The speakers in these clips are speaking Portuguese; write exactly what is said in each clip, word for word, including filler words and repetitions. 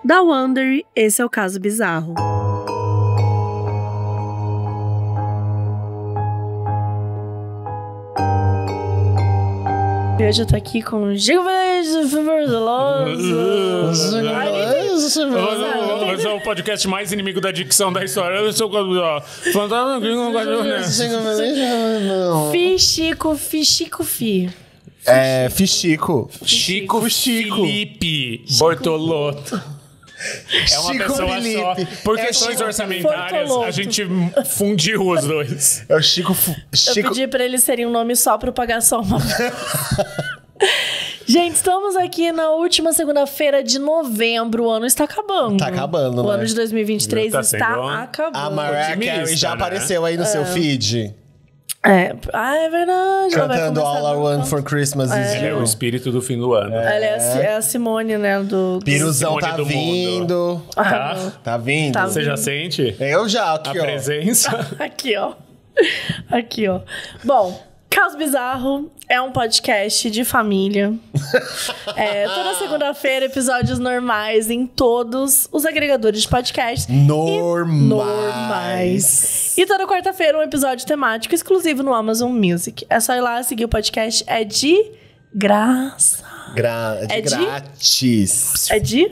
Da Wonder, esse é o Caso Bizarro. Hoje eu tô aqui com o Gigo Veloso. Esse é o podcast mais inimigo da dicção da história. Eu sou o Fantasma que não gosta de Fi, Chico, Fi, Chico, Fi. É, Fichico. Chico, Chico. Felipe Bortolotto. É uma Chico pessoa Felipe. só. Por É questões Chico orçamentárias, Bortolotto. a gente fundiu os dois. É o Chico... Fu- Eu Chico... pedi pra eles serem um nome só pra eu pagar só uma. Gente, estamos aqui na última segunda-feira de novembro. O ano está acabando. Tá acabando, O né? ano de dois mil e vinte e três Tá está sendo acabando. A Mariah Otimista, Carey já né? apareceu aí no seu feed. É, ah, é verdade. ela vai Cantando começar All I a Want cantar. for Christmas is Ele é o You. espírito do fim do ano. Ela é a, Si- é a Simone, né? Do, do... Piruzão Simone tá do vindo. Ah, Tá? não. Tá vindo? Tá Você já sente Eu já, a aqui, ó. presença? Aqui, ó. Aqui, ó. Bom, Caso Bizarro é um podcast de família. É, toda segunda-feira, episódios normais em todos os agregadores de podcast. Normais. Normais. E toda quarta-feira, um episódio temático exclusivo no Amazon Music. É só ir lá seguir o podcast. É de graça. Gra... De É de- grátis. É de...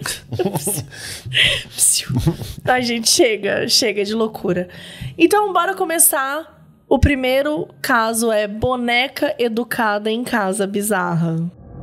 Ai, gente, chega. Chega de loucura. Então, bora começar. O primeiro caso é boneca educada em casa bizarra.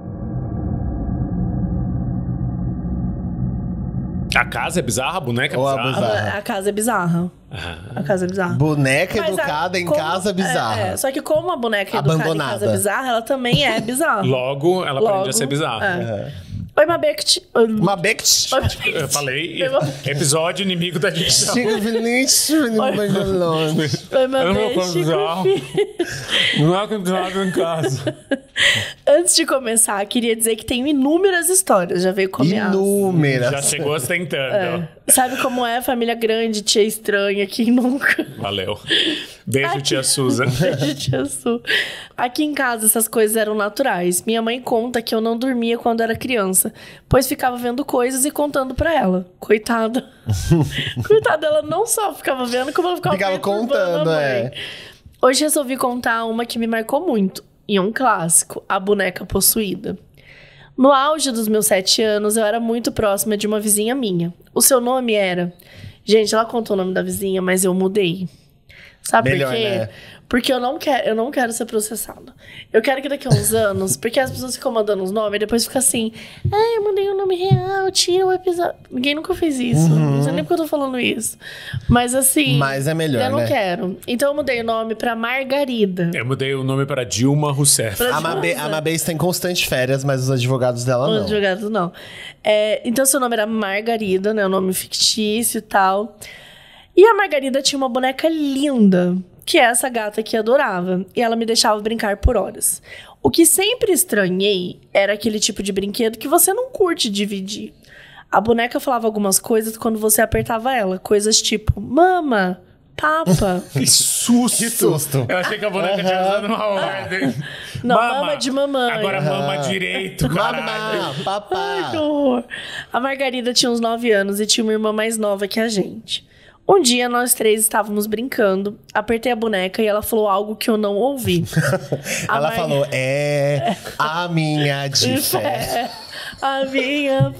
A casa é bizarra, a boneca é Ou a bizarra. bizarra. A, a casa é bizarra. A casa é bizarra. Boneca Mas a- educada em como- casa bizarra. É, é, só que como a boneca é educada Abandonada. em casa bizarra, ela também é bizarra. Logo, ela Logo, aprende a ser bizarra. é. Oi, Mabect. Uma Becht. Eu falei, episódio inimigo da dicção. Chico Vinícius, menino Bangalone. Oi, Eu não vou Mabect. bizarro. Não é nada em casa. Antes de começar, queria dizer que tenho inúmeras histórias. Já veio com ameaça. Inúmeras. Já chegou ostentando. É. Sabe como é família grande, tia estranha, quem nunca? Valeu. Beijo, tia Susan. Beijo, tia Su. Aqui em casa, essas coisas eram naturais. Minha mãe conta que eu não dormia quando era criança, pois ficava vendo coisas e contando pra ela. Coitada. Coitada, ela não só ficava vendo, como ela ficava, Ficava perturbando a contando, mãe. é. Hoje resolvi contar uma que me marcou muito. E um clássico, a boneca possuída. No auge dos meus sete anos, eu era muito próxima de uma vizinha minha. O seu nome era... Gente, ela contou o nome da vizinha, mas eu mudei. Sabe Melhor, por quê? né? Porque eu não, quero, eu não quero ser processada. Eu quero que daqui a uns anos... Porque as pessoas ficam mandando os nomes e depois fica assim... Ah, eu mandei o nome real, tira o episódio... Ninguém nunca fez isso. Não sei nem porque eu tô falando isso. Mas assim... Mas é melhor, Eu não né? quero. Então eu mudei o nome pra Margarida. Eu mudei o nome para Dilma Rousseff. Pra- A Mabê, a Mabê está em constantes férias, mas os advogados dela Os não. advogados não. É, então, seu nome era Margarida, né? O nome fictício e tal. E a Margarida tinha uma boneca linda, que é essa gata que adorava. E ela me deixava brincar por horas. O que sempre estranhei era aquele tipo de brinquedo que você não curte dividir. A boneca falava algumas coisas quando você apertava ela. Coisas tipo, mama, papa. Que susto! Que susto. Eu achei que a boneca tinha usado uma ordem. Não, mama de mamãe. Agora mama direito, caralho. Mamá, Ai, papá. que horror. A Margarida tinha uns nove anos e tinha uma irmã mais nova que a gente. Um dia, nós três estávamos brincando, apertei a boneca e ela falou algo que eu não ouvi. A Ela Mar- falou, é a minha de fé. A minha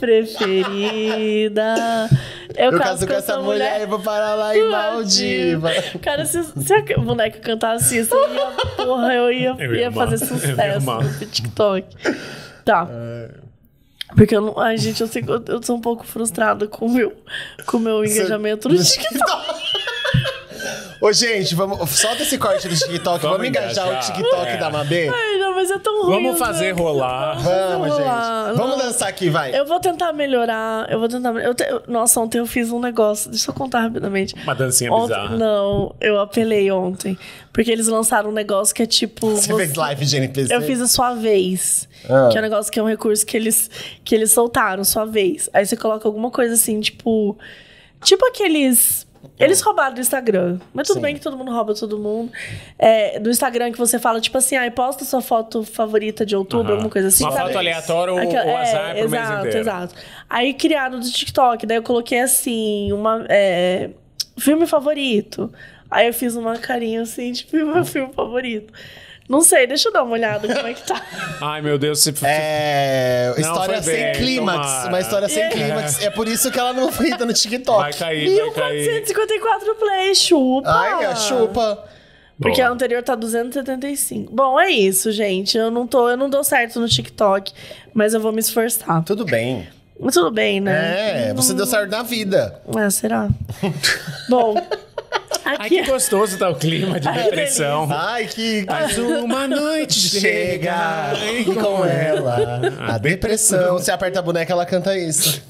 preferida. Eu, Eu caso com essa mulher e vou parar lá em Maldiva. Cara, se, se a boneca cantasse isso, eu ia, porra, eu ia, Eu ia ia amar. fazer Eu ia sucesso amar. no TikTok. Tá. Porque eu não. Ai, gente, eu, sei, que eu, eu sou um pouco frustrada com o meu, com o meu engajamento no TikTok. Ô, gente, vamos, solta esse corte do TikTok. Vamos, Vamos engajar engajar. o TikTok É. da Mabê? Ai, não, mas é tão ruim. Vamos eu fazer não- rolar. Vamos, rolar, gente. Vamos não. dançar aqui, vai. Eu vou tentar melhorar. Eu vou tentar. Eu te- eu- Nossa, ontem eu fiz um negócio. Deixa eu contar rapidamente. Uma dancinha Ontem- bizarra. Não, eu apelei ontem. Porque eles lançaram um negócio que é tipo. Você fez live de N P C? Eu fiz a sua vez. Ah. Que é um negócio que é um recurso que eles, que eles soltaram, sua vez. Aí você coloca alguma coisa assim, tipo. Tipo aqueles Eles roubaram do Instagram. Mas tudo Sim. bem que todo mundo rouba todo mundo. É, do Instagram que você fala, tipo assim, ai, posta sua foto favorita de outubro, Aham. alguma coisa assim. Uma sabe? foto aleatória ou Aquela- o azar é, pro exato, mês inteiro. exato. Aí criaram do TikTok, daí eu coloquei assim, uma. É, filme favorito. Aí eu fiz uma carinha assim, tipo, meu filme favorito. Não sei, deixa eu dar uma olhada como é que tá. Ai, meu Deus. Se... É. Não, História foi sem bem, clímax. tomara. Uma história sem É. clímax. É por isso que ela não entra no TikTok. Vai cair, mil vai cair. quatrocentos e cinquenta e quatro play, chupa! Ai, a chupa. Porque Boa. a anterior tá duzentos e setenta e cinco. Bom, é isso, gente. Eu não, tô, eu não dou certo no TikTok, mas eu vou me esforçar. Tudo bem. Mas tudo bem, né? É, você deu certo na vida. Ah, será? Bom, Ai, aqui... que gostoso tá o clima de Ai, depressão. Ai, que. Mais uma noite Chega e com ela a depressão. Você aperta a boneca, ela canta isso.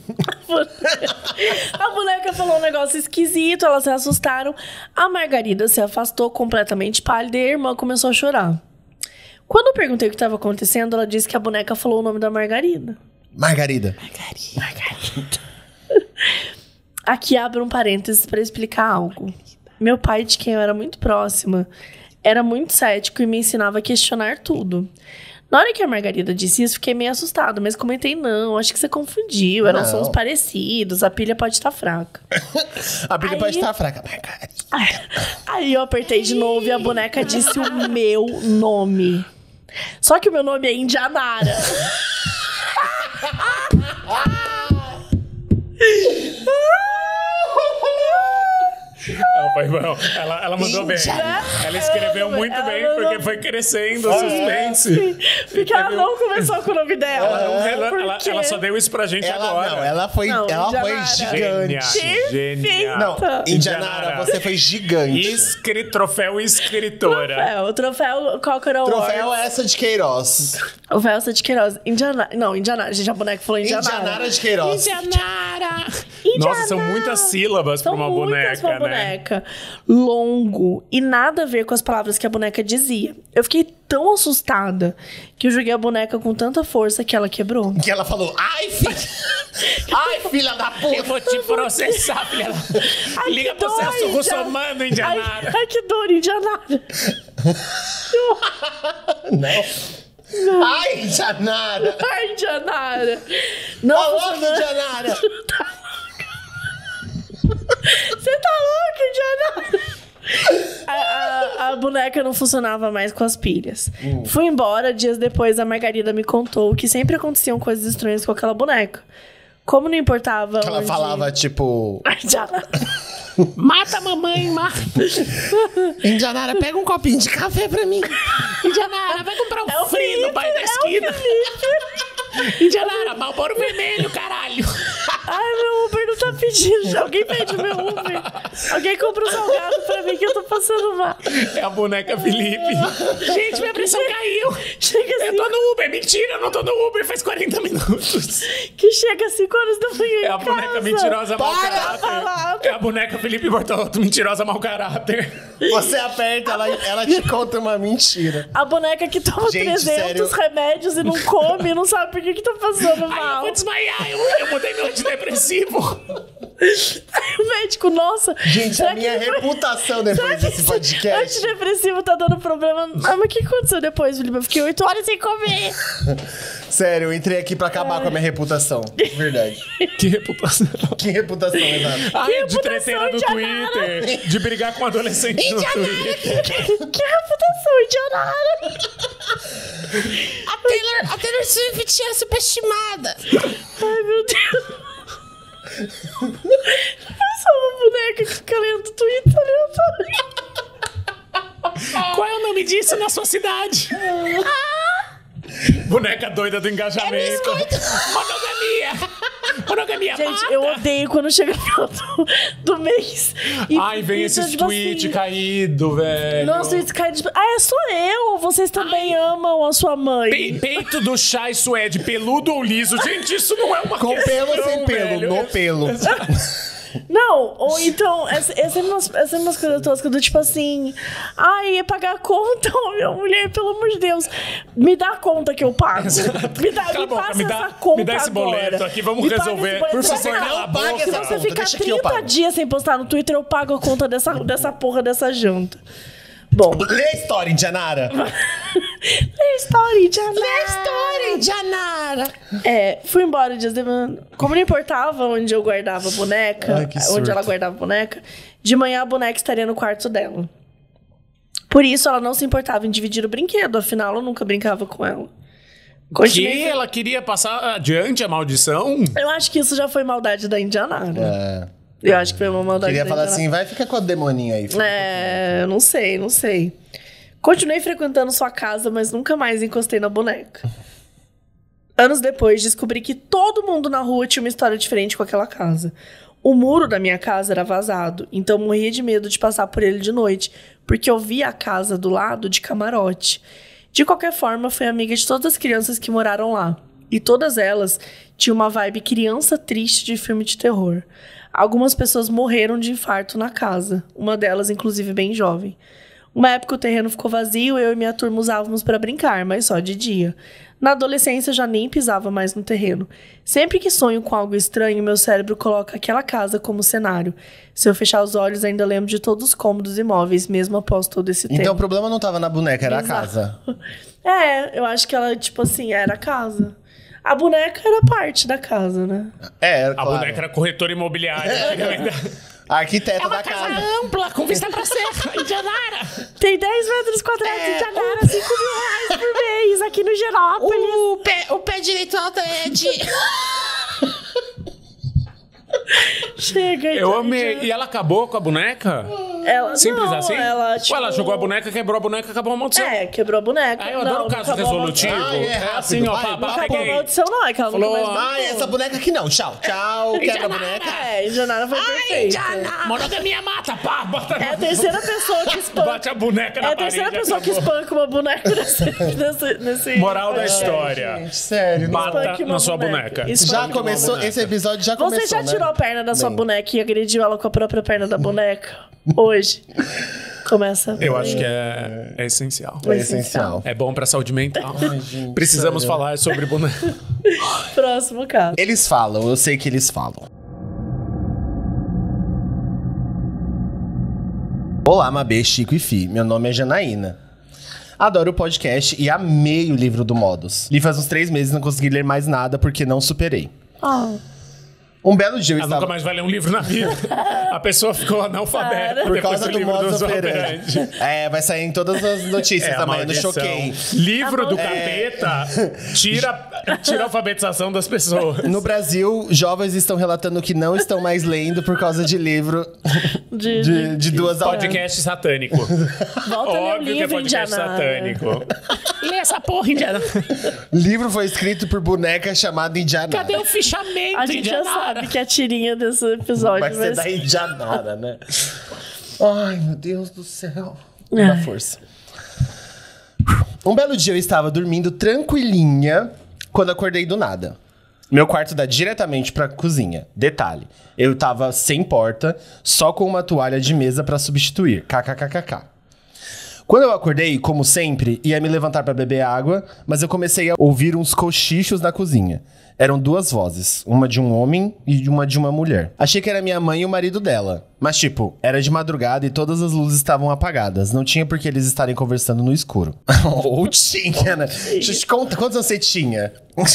A boneca falou um negócio esquisito, elas se assustaram. A Margarida se afastou completamente pálida e a irmã começou a chorar. Quando eu perguntei o que estava acontecendo, ela disse que a boneca falou o nome da Margarida. Margarida. Margarida. Aqui abre um parênteses para explicar algo. Meu pai, de quem eu era muito próxima, era muito cético e me ensinava a questionar tudo. Na hora que a Margarida disse isso, fiquei meio assustada, mas comentei, não, acho que você confundiu, eram Não. sons parecidos, a pilha pode estar fraca. A pilha Aí- pode estar fraca. Margarida. Aí eu apertei de novo e a boneca disse o meu nome. Só que o meu nome é Indianara. Ela, foi bom. ela, ela mandou bem. Ela escreveu muito Ela bem, mandou- porque foi crescendo o suspense. Porque ela não começou com o nome dela. Ela, ela- Por ela- quê? ela só deu isso pra gente Ela agora. não, ela foi, Não, ela foi Indianara. gigante. Genial. Genial. Não, Eita. Indianara, você foi gigante. Escri, troféu escritora. É, o troféu Cocker Award. Troféu é essa de Queiroz. O Velsa de Queiroz. Indianara. Não, Indianara. Gente, a boneca falou Indianara. Indianara de Queiroz. Indianara. Nossa, são muitas sílabas pra São uma muitas boneca, pra né? boneca. Longo. E nada a ver com as palavras que a boneca dizia. Eu fiquei tão assustada que eu joguei a boneca com tanta força que ela quebrou. Que ela falou, ai, filha. Ai, filha da Eu puta. vou te processar, filha. Ai, Liga que pro dor, Celso Indi- Russomano, Indianara. Ai, ai, que dor, Indianara. Não. Ai, Indianara. Ai, Indianara. Não, Alô, funcionou. Indianara. Você tá louca, Indianara? A, a, a boneca não funcionava mais com as pilhas. Hum. Fui embora, dias depois a Margarida me contou que sempre aconteciam coisas estranhas com aquela boneca. Como não importava Ela onde- falava, tipo... Ai, Indianara. Mata a mamãe, mata. Indianara, pega um copinho de café pra mim. Indianara, vai comprar um É o free no Felipe, pai da é o esquina. Indianara, Malboro Vermelho, caralho. Ai, meu Uber não tá pedindo. Alguém pede meu Uber. Alguém compra um salgado pra mim que eu tô passando mal. É a boneca Felipe. Gente, minha pressão caiu. Chega Eu assim, tô no Uber. Mentira, eu não tô no Uber faz quarenta minutos. que chega às cinco horas da manhã É em a boneca casa. mentirosa mau Para, caráter. fala. É a boneca Felipe Bortolotto mentirosa mau caráter. Você aperta, ela, ela te conta uma mentira. A boneca que toma Gente, trezentos sério. remédios e não come, não sabe por que que tá passando Ai, eu mal. vou desmaiar. Eu, eu mudei meu antidepressivo. Aí o médico, nossa. Gente, será a que minha ele foi- reputação será depois que desse esse podcast. antidepressivo tá dando problema? Ah, mas o que aconteceu depois, Felipe? Eu fiquei oito horas sem comer. Sério, eu entrei aqui pra acabar com a minha reputação. Verdade. Que reputação. Que reputação, exato. Ai, de reputação, treteira do Indianara. Twitter. De brigar com adolescente no Twitter. Que reputação, Indianara. A Taylor, a Taylor Swift é superestimada. Ai, meu Deus. Só uma boneca que fica lendo Twitter aleatório. Qual é o nome disso na sua cidade? Boneca doida do engajamento. Monogamia. Monogamia. Gente, mata. eu odeio quando chega no final do, do mês. E Ai, vem fica, esses tipo tweets assim, caídos, velho. Nossa, tweets caídos. Ah, é só eu. Vocês também amam a sua mãe. Pe- Peito do chai suede, peludo ou liso? Gente, isso não é uma Com questão, pelo ou sem pelo? velho. No pelo. Não, ou então, é, é sempre umas, é sempre umas coisas toscas do tipo assim, ai, ia pagar a conta, ô, minha mulher, pelo amor de Deus, me dá a conta que eu pago. Me, dá, Cala me a boca, passa me dá- essa conta me dá esse boleto agora. aqui, vamos Me paga resolver. esse boleto. Por Se favor, você- cala a boca, Se essa você conta, ficar deixa que eu trinta pago. dias sem postar no Twitter, eu pago a conta dessa, dessa porra dessa janta. Bom, Lê a história, Indianara. lê história, Janara. Lê a história, Indianara. É, fui embora dias de manhã. Como não importava onde eu guardava a boneca, Ai, que surto. onde ela guardava a boneca, de manhã a boneca estaria no quarto dela. Por isso, ela não se importava em dividir o brinquedo, afinal, eu nunca brincava com ela. Continuei- Que ela queria passar adiante a maldição? Eu acho que isso já foi maldade da Indianara. É. Eu acho que foi uma maldade Queria da falar Indianara. assim, vai ficar com a demoninha aí. filho. É, não sei, não sei. Continuei frequentando sua casa, mas nunca mais encostei na boneca. Anos depois, descobri que todo mundo na rua tinha uma história diferente com aquela casa. O muro da minha casa era vazado, então morria de medo de passar por ele de noite, porque eu via a casa do lado de camarote. De qualquer forma, fui amiga de todas as crianças que moraram lá. E todas elas tinham uma vibe criança triste de filme de terror. Algumas pessoas morreram de infarto na casa, uma delas, inclusive, bem jovem. Uma época o terreno ficou vazio, eu e minha turma usávamos para brincar, mas só de dia. Na adolescência, já nem pisava mais no terreno. Sempre que sonho com algo estranho, meu cérebro coloca aquela casa como cenário. Se eu fechar os olhos, ainda lembro de todos os cômodos imóveis, mesmo após todo esse tempo. Então o problema não tava na boneca, era a Exato. casa. É, eu acho que ela, tipo assim, era a casa. A boneca era parte da casa, né? É, era A claro. boneca era corretora imobiliária. A arquiteta da casa. ampla, com vista pra serra, Indianara. Tem dez metros quadrados É, de Janara, cinco mil reais por mês aqui no Genópolis. O pé, o pé direito alto é de... Chega, Eu então, amei. já- E ela acabou com a boneca? Ela, Simples não, assim? Ela, tipo... Ué, ela jogou a boneca, quebrou a boneca, acabou a maldição. É, quebrou a boneca. Ah, eu não, adoro o não caso acabou a resolutivo. maldição. Ah, é É rápido, assim, ó, vai, pá, vai. pá, Não acabou a peguei. maldição, não. É que ela Falou, nunca mais Ah, brincou. essa boneca aqui não. Tchau, tchau. Quebra a boneca. É, e Janara foi perfeita. Monogamia mata, pá, bota É a terceira pessoa que espanca. Bate a boneca É na a terceira parede, pessoa que acabou. espanca uma boneca nesse... nesse, nesse Moral da É. história. Gente, sério. Mata Espanque uma na sua boneca. Espanque Já uma começou, boneca. esse episódio já começou, Você já né? tirou a perna da sua Bem. boneca e agrediu ela com a própria perna da boneca? Hoje. Começa. Eu acho que é, é essencial. É essencial. É bom pra saúde mental. gente, Precisamos sério. falar sobre boneca. Próximo caso. Eles falam, eu sei que eles falam. Olá, Mabê, Chico e Fi. Meu nome é Janaína. Adoro o podcast e amei o livro do Modus. Li faz uns três meses e não consegui ler mais nada porque não superei. Ah, Um belo dia eu Ela estava... nunca mais vai ler um livro na vida. A pessoa ficou analfabeta. Por depois causa do livro modus Zorro operandi. Operandi. É, vai sair em todas as notícias É a também, no maldição. Choquei. Livro do A capeta tira, tira a alfabetização das pessoas. No Brasil, jovens estão relatando que não estão mais lendo por causa de livro de, de, de duas aulas. Podcast satânico. Volta meu Óbvio que é livro, podcast Indianara. satânico. Lê essa porra, Indiana. Livro foi escrito por boneca chamada Indianara. Cadê o fichamento, A gente já Indianara? sabe que é a tirinha desse episódio. Vai ser mas... da Indianara, né? Ai, meu Deus do céu. Ai. Dá força. Um belo dia eu estava dormindo tranquilinha quando acordei do nada. Meu quarto dá diretamente pra cozinha. Detalhe, eu tava sem porta, só com uma toalha de mesa pra substituir. KKKKK. Quando eu acordei, como sempre, ia me levantar pra beber água, mas eu comecei a ouvir uns cochichos na cozinha. Eram duas vozes, uma de um homem e uma de uma mulher. Achei que era minha mãe e o marido dela. Mas, tipo, era de madrugada e todas as luzes estavam apagadas. Não tinha por que eles estarem conversando no escuro. Ou tinha, né? Conta, quantos anos você tinha?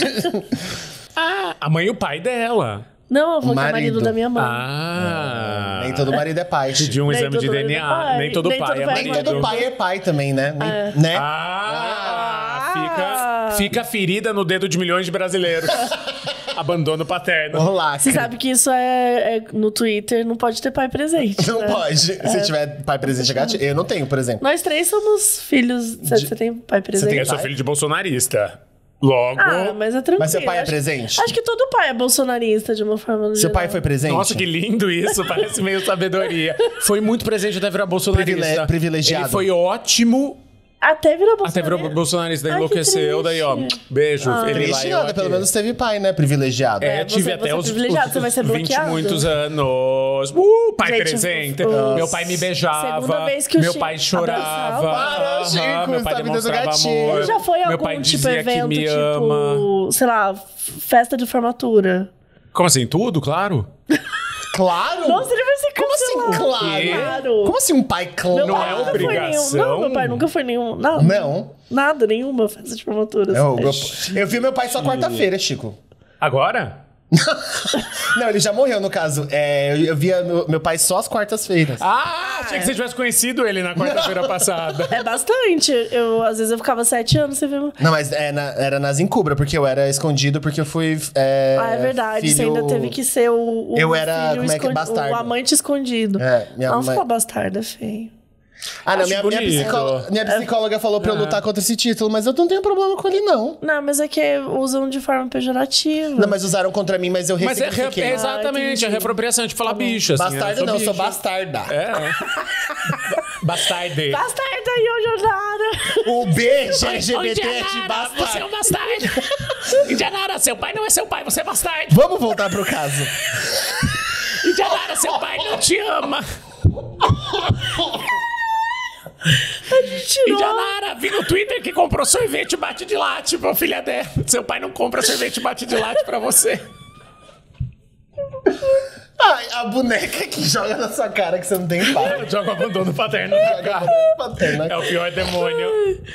Ah, a mãe e o pai dela. Não, eu vou que é Marido. marido da minha mãe. Ah. Nem todo marido é pai. De um Nem exame de todo D marido N é A. pai. Nem todo Nem pai todo é pai é Nem marido. todo pai é pai também, né? Nem- né? Ah, fica, fica ferida no dedo de milhões de brasileiros. Abandono paterno. Olá, Você sabe que isso é, é no Twitter, não pode ter pai presente. Não né? pode. Se tiver pai presente, é gato. Eu não tenho, por exemplo. Nós três somos filhos. Você você tem pai Você presente? tem a sua filha de bolsonarista. Logo. Ah, mas é tranquilo. Mas seu pai é Acho- presente? Acho que todo pai é bolsonarista de uma forma Seu geral. pai foi presente? Nossa, que lindo isso. Parece meio sabedoria. Foi muito presente até virar bolsonarista. Privile- privilegiado. Ele foi ótimo Até virou bolsonarista. Até virou bolsonarista, daí Ai, que enlouqueceu, daí ó, triste. beijo, Ah. ele lá e eu Privilegiada, aqui. pelo menos teve pai, né? Privilegiado. É, É, tive você- até você é os, privilegiado, os, você vai ser os vinte e bloqueado. muitos anos. Uh, pai Gente, presente. o- Meu pai me beijava. Segunda vez que o meu Chico pai chorava. abraçava. Para, Aham, Chico, meu você pai tá me dando demonstrava gatilho. amor. Já foi meu algum pai tipo dizia evento, que me tipo, ama. sei lá, festa de formatura? Como assim? Tudo? Claro. Claro! Nossa, ele vai ser Como assim, cancelado. claro? Claro. Como assim um pai claro? Não Pai é nunca foi obrigação? Nenhum, não, meu pai nunca foi nenhum. Nada. Não. Nada, nenhuma festa de formatura. Eu, assim. meu- eu vi meu pai só quarta-feira, Chico. Agora? Não, ele já morreu, no caso. É, eu, eu via meu, meu pai só às quartas-feiras. Ah, achei que você tivesse conhecido ele na quarta-feira passada. É bastante. Eu, às vezes eu ficava sete anos, você vê. Não, mas é na- era nas encubra, porque eu era escondido, porque eu fui. É, Ah, é verdade. Você filho- ainda teve que ser o, o Eu era, filho como é que é, escondi- bastardo. o amante escondido. É, minha Não, mãe- falar bastardo é feio. Ah, não, Acho minha, minha, bonito. psicóloga, minha psicóloga falou pra eu lutar contra esse título, mas eu não tenho problema com ele, não. Não, mas é que usam de forma pejorativa. Não, mas usaram contra mim, mas eu Mas é, re- ressignifiquei. é exatamente, entendi. é reapropriação de falar bicho, assim. Bastardo eu não, eu sou bicho. bastarda. É. Bastarde. Bastardo aí, ô Jonara! O B L G B T é de Você é bastardo. um bastardo. Indianara, seu pai não é seu pai, você é bastardo. Vamos voltar pro caso. Indianara, seu pai não te ama. Tirou. Indianara, vi no Twitter que comprou sorvete bate de latte pra filha dela. Seu pai não compra sorvete bate de latte pra você. Ai, a boneca que joga na sua cara que você não tem pai. Joga o abandono paterno na cara. Paterna. É o pior demônio.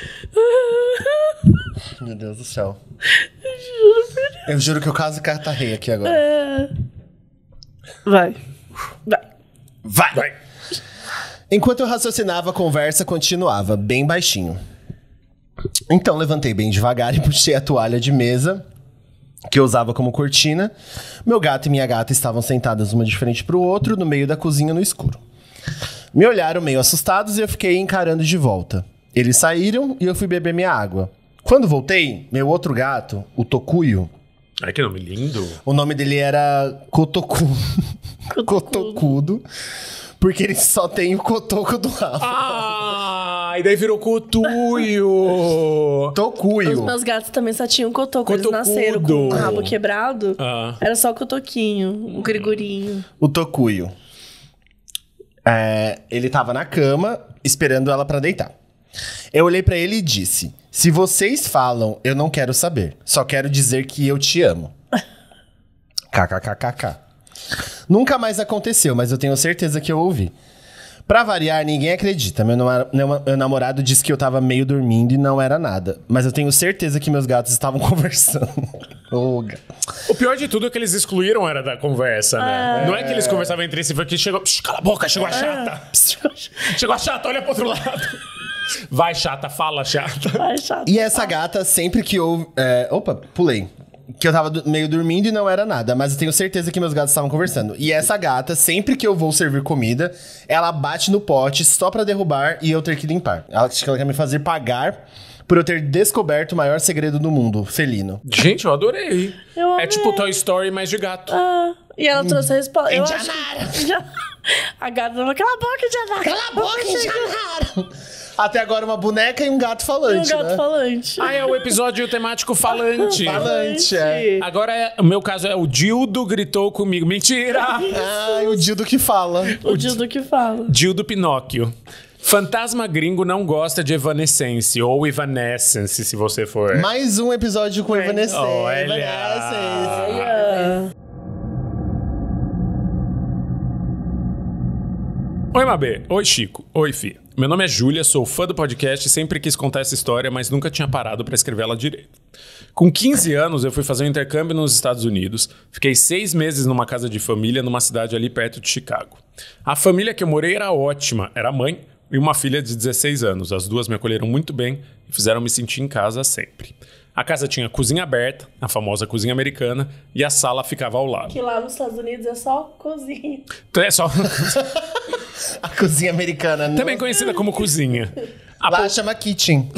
Meu Deus do céu. Eu juro que eu quase catarrei aqui agora. É. Vai. Vai. Vai! Vai. Enquanto eu raciocinava, a conversa continuava, bem baixinho. Então levantei bem devagar e puxei a toalha de mesa que eu usava como cortina. Meu gato e minha gata estavam sentadas uma de frente pro outro, no meio da cozinha no escuro. Me olharam meio assustados e eu fiquei encarando de volta. Eles saíram e eu fui beber minha água. Quando voltei, meu outro gato, o Tocuyo, Ai, que nome lindo. o nome dele era Cotocu. Cotocudo. Porque ele só tem o cotoco do rabo. Ah, e daí virou cotuio. Os Tocuyo. meus gatos também só tinham cotoco. Eles Cotocudo. nasceram com o rabo quebrado. Ah. Era só o cotoquinho, o gregorinho. O Tocuyo. É, ele tava na cama, esperando ela pra deitar. Eu olhei pra ele e disse: se vocês falam, eu não quero saber. Só quero dizer que eu te amo. KKKKK. Nunca mais aconteceu, mas eu tenho certeza que eu ouvi. Pra variar, ninguém acredita. Meu, nama- meu- meu namorado disse que eu tava meio dormindo e não era nada. Mas eu tenho certeza que meus gatos estavam conversando. Ô, ga- O pior de tudo é que eles excluíram era da conversa, né? Não é que eles conversavam entre si, foi que chegou... Psh, cala a boca, chegou a chata. Chegou a chata, olha pro outro lado. Vai, chata, fala, chata. Ai, chato. E essa gata, sempre que eu... é, opa, pulei. Que eu tava do- meio dormindo e não era nada. Mas eu tenho certeza que meus gatos estavam conversando. E essa gata, sempre que eu vou servir comida, ela bate no pote só pra derrubar e eu ter que limpar. Ela, acho que ela quer me fazer pagar por eu ter descoberto o maior segredo do mundo, felino. Gente, eu adorei. Eu É amei. tipo Toy Story, mas de gato. Ah, e ela trouxe a resposta. Eu acho Indianara! que... A gata falou, cala a boca, Indianara. Cala a boca, Indianara! Até agora uma boneca e um gato E um falante, gato né? falante. Ah, é o episódio temático falante. Falante, é. Agora, é, o meu caso é o Dildo gritou comigo. Mentira! Ah, o Dildo que fala. O Dildo que fala. Dildo Pinóquio. Fantasma gringo não gosta de Evanescence, ou Evanescence, se você for. Mais um episódio com Evanescence. Olha. Evanescence. Ah, Oi, Mabê. Oi, Chico. Oi, Fih. Meu nome é Júlia, sou fã do podcast e sempre quis contar essa história, mas nunca tinha parado pra escrevê-la direito. Com quinze anos, eu fui fazer um intercâmbio nos Estados Unidos. Fiquei seis meses numa casa de família numa cidade ali perto de Chicago. A família que eu morei era ótima. Era mãe e uma filha de dezesseis anos. As duas me acolheram muito bem e fizeram me sentir em casa sempre. A casa tinha cozinha aberta, a famosa cozinha americana, e a sala ficava ao lado. que lá nos Estados Unidos é só cozinha. Então é só... A cozinha americana. né? Também conhecida como cozinha. A Lá chama kitchen.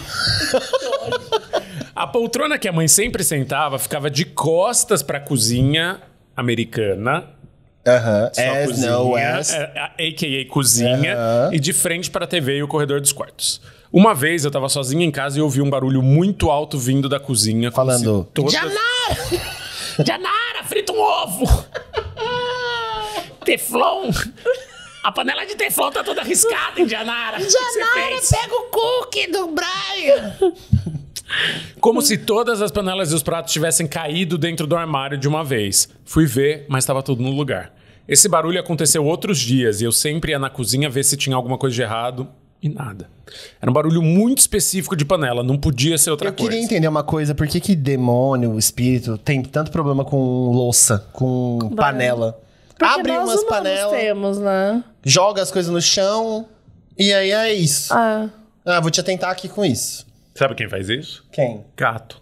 A poltrona que a mãe sempre sentava ficava de costas pra cozinha americana. Aham. Só As, cozinha, no, as. é, a- a.k.a. cozinha. Aham. E de frente pra T V e o corredor dos quartos. Uma vez eu tava sozinho em casa e ouvi um barulho muito alto vindo da cozinha. como Falando, se todas... Janara! Janara, frita um ovo! Teflon! A panela de teflon tá toda arriscada, hein, Janara? Janara, pega o cookie do Brian! Como se todas as panelas e os pratos tivessem caído dentro do armário de uma vez. Fui ver, mas estava tudo no lugar. Esse barulho aconteceu outros dias e eu sempre ia na cozinha ver se tinha alguma coisa de errado e nada. Era um barulho muito específico de panela, não podia ser outra Eu coisa. queria entender uma coisa, por que que demônio, espírito, tem tanto problema com louça, com panela? Porque Abre nós umas humanos panelas, temos, né? joga as coisas no chão e aí é isso. Ah, Ah, vou te atentar aqui com isso. Sabe quem faz isso? Quem? Gato.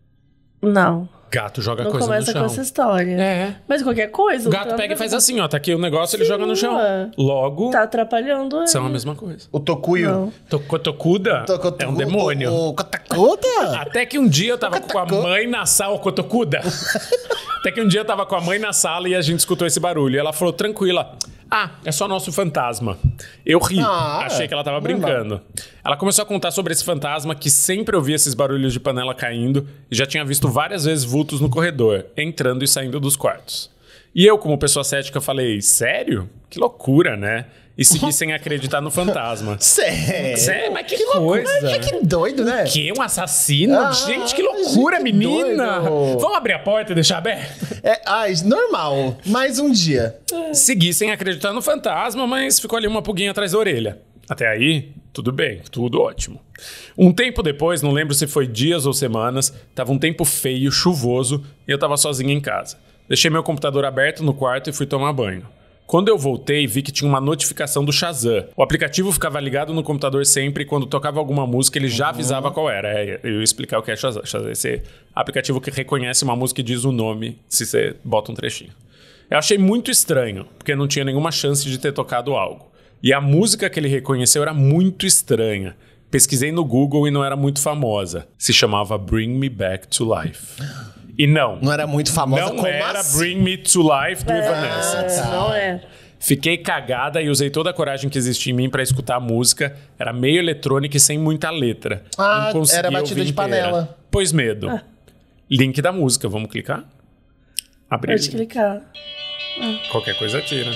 não. Gato joga Não coisa no começa chão. com essa história. É. Mas qualquer coisa. O gato pega e faz assim, ó. Tá aqui o negócio, ele joga no chão. ué. Logo, Tá atrapalhando ele. são a mesma coisa. O Tokuyo. Não. Tocotocuda Toco- é um demônio. O, o Kotakuda? Até que um dia eu tava com a Cotoco. mãe na sala, Cotocuda. Até que um dia eu tava com a mãe na sala e a gente escutou esse barulho. E ela falou, tranquila, ah, é só nosso fantasma. Eu ri, Ah, achei que ela tava normal. brincando. Ela começou a contar sobre esse fantasma que sempre ouvia esses barulhos de panela caindo e já tinha visto várias vezes vultos no corredor, entrando e saindo dos quartos. E eu, como pessoa cética, falei, sério? Que loucura, né? E segui sem acreditar no fantasma. Sério? Sério? Mas que, coisa! Ai, que doido, né? Que? Um assassino? Ah, gente, que loucura, gente, que menina! doido. Vamos abrir a porta e deixar aberto? É, ai, normal. Mais um dia. Segui sem acreditar no fantasma, mas ficou ali uma pulguinha atrás da orelha. Até aí, tudo bem, tudo ótimo. Um tempo depois, não lembro se foi dias ou semanas, tava um tempo feio, chuvoso, e eu tava sozinho em casa. Deixei meu computador aberto no quarto e fui tomar banho. Quando eu voltei, vi que tinha uma notificação do Shazam. O aplicativo ficava ligado no computador sempre e quando tocava alguma música, ele já avisava qual era. É, eu ia explicar o que é Shazam. Shazam é esse aplicativo que reconhece uma música e diz o nome se você bota um trechinho. Eu achei muito estranho, porque não tinha nenhuma chance de ter tocado algo. E a música que ele reconheceu era muito estranha. Pesquisei no Google e não era muito famosa. Se chamava Bring Me Back to Life. E não. Não era muito famosa Não como era assim? Bring Me to Life do Evanescence. É, não é. Fiquei cagada e usei toda a coragem que existia em mim pra escutar a música. Era meio eletrônica e sem muita letra. Ah, Não conseguia era batida ouvir de inteira. panela. Pois medo. Link da música, vamos clicar? Abrir. Pode clicar. Qualquer coisa tira.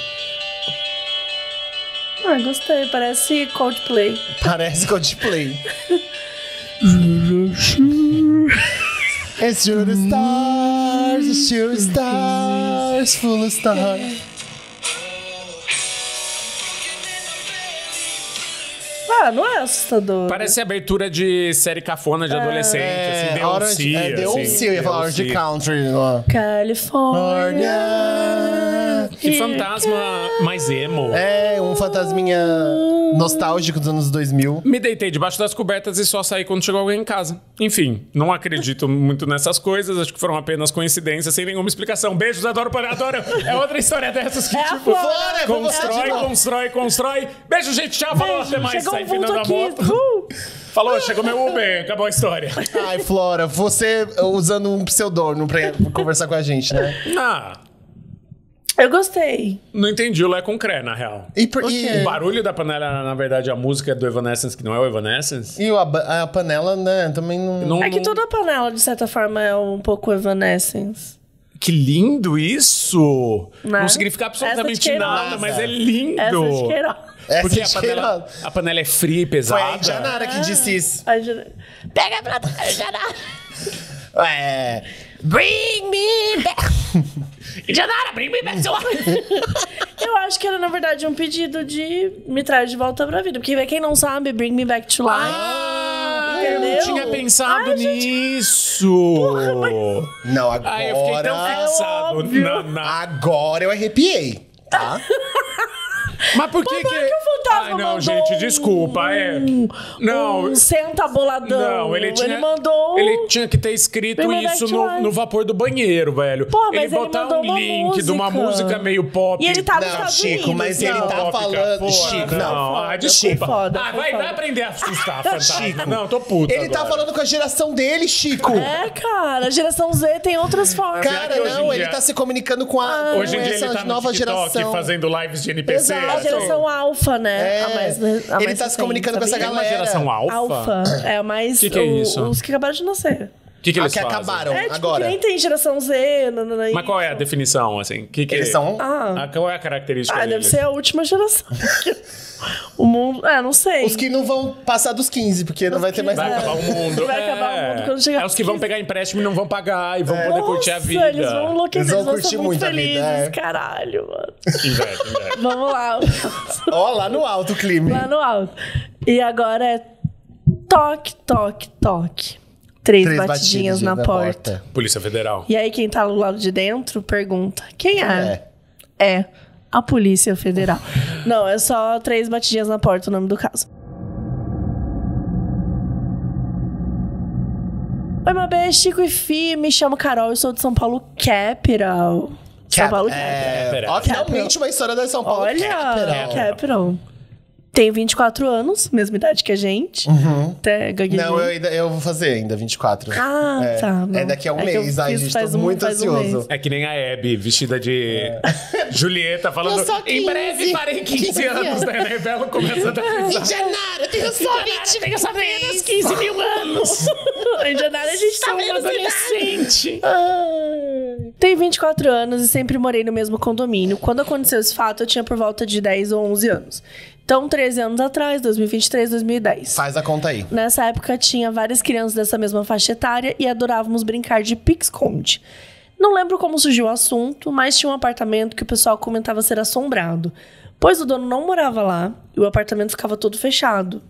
Ah, gostei. Parece Coldplay. Parece Coldplay. It's your stars, it's your stars, full of stars. Ah, não é assustador. Parece abertura de série cafona de adolescente, assim, The Orange, é, The Orange, eu ia falar Orange Country. Ó. Califórnia. Que fantasma mais emo. É, um fantasminha nostálgico dos anos dois mil. Me deitei debaixo das cobertas e só saí quando chegou alguém em casa. Enfim, não acredito muito nessas coisas. Acho que foram apenas coincidências, sem nenhuma explicação. Beijos, adoro, adoro. É outra história dessas que, É a tipo, Flora. Flora, vou botar de constrói, novo. constrói, constrói. Beijo, gente. Tchau. Falou, Beijo, até mais. chegou Sai um vulto empinando a aqui. moto. Uh. Falou, chegou meu Uber. Acabou a história. Ai, Flora, você usando um pseudônimo pra conversar com a gente, né? Ah, Eu gostei. não entendi o Lé com Cré, na real. E, por, e, O barulho da panela, na verdade, a música é do Evanescence, que não é o Evanescence. e o- a, a panela, né, também não... Não, É que não- toda panela, de certa forma, é um pouco Evanescence. Que lindo isso! Né? Não significa Essa de absolutamente Queiroz. nada, mas é lindo. Essa de Queiroz. Essa Porque a de panela, Queiroz. a panela é fria e Foi a pesada. Janara que disse isso. Ai, Jana- Pega pra trás, Janara. É... Bring me back. Janara, bring me back to life. Eu acho que era, na verdade, um pedido de me traz de volta pra vida. Porque, quem não sabe, Bring Me Back to Life. Ah, eu não Entendeu? tinha pensado Ai, gente. nisso. Não, agora... Ai, eu fiquei tão fixado óbvio. na, na... Agora eu arrepiei, tá? Mas por que Mas que... não é que o fantasma Ai, não, mandou gente, um- desculpa, é... Não, Um senta boladão. Não, ele tinha, mandou... ele tinha que ter escrito Bring Me Back isso to no, Life. no vapor do banheiro, velho. Pô, mas ele botar mandou um uma link de uma música. música meio pop. E ele tá nos Não, Estados Chico, Unidos. mas ele não. tá Pop, falando... porra, Chico, não. não. Ah, Foi desculpa. foda, ah, foi vai, foda. vai aprender a assustar, fantasma. Chico. Não, tô puto Ele tá agora. falando com a geração dele, Chico. É, cara, a geração Z tem outras formas. Cara, que hoje em não, dia- ele tá se comunicando com, a, Hoje em com dia essa ele tá no nova TikTok geração. fazendo lives de N P C. Exato. a geração alfa, né? É. A mais, a Ele mais tá se recente, comunicando com essa sabia? Tem uma galera. geração alfa? Alfa. É a mais... Que que é o- isso? Os que acabaram de nascer. O que, que Ah, eles que fazem? acabaram É, tipo, agora. que nem tem geração Z, nanana, Mas qual é a definição, assim? Que que... Eles são... Ah, Ah, qual é a característica ah deve deles? ser a última geração. O mundo... É, não sei. Os que não vão passar dos quinze, porque não vai ter mais Vai nada. acabar o mundo. Vai é. acabar o mundo quando chegar É os que vão pegar empréstimo e não vão pagar e vão poder Nossa, curtir a vida. eles vão enlouquecer, Eles vão eles vão curtir ser muito muito a felizes, vida, é. caralho, mano. Inveja, inveja. Vamos lá. Ó, lá no alto o clima. Lá no alto. E agora é toque, toque, toque. Três, Três batidinhas na, porta. Polícia Federal. E aí quem tá do lado de dentro pergunta, quem Quem é? é? É a Polícia Federal. Não, é só três batidinhas na porta o nome do caso. Oi, meu bem, Chico e Fih, me chamo Carol e sou de São Paulo, Capital. São Cap- Paulo, é... Capital. Ó, finalmente uma história da São Paulo. Olha, Capital. Capital. Tenho vinte e quatro anos, mesma idade que a gente. Até gaguejei. Não, eu, ainda, eu vou fazer ainda, vinte e quatro. Ah, é. tá. Não. É daqui a um É que eu mês. Ai, fiz gente, faz tô um- muito faz um ansioso. mês. É que nem a Abby, vestida de Julieta, falando Eu sou em quinze. breve farei quinze anos, né? A Bela começando a Em janeiro, eu tenho só vinte. Tenho só apenas quinze mil anos. Em janeiro a gente tá um adolescente. Tenho vinte e quatro anos e sempre morei no mesmo condomínio. Quando aconteceu esse fato, eu tinha por volta de dez ou onze anos. Então, treze anos atrás, dois mil e vinte e três, dois mil e dez. Faz a conta aí. Nessa época, tinha várias crianças dessa mesma faixa etária e adorávamos brincar de pique-esconde. Não lembro como surgiu o assunto, mas tinha um apartamento que o pessoal comentava ser assombrado, pois o dono não morava lá e o apartamento ficava todo fechado.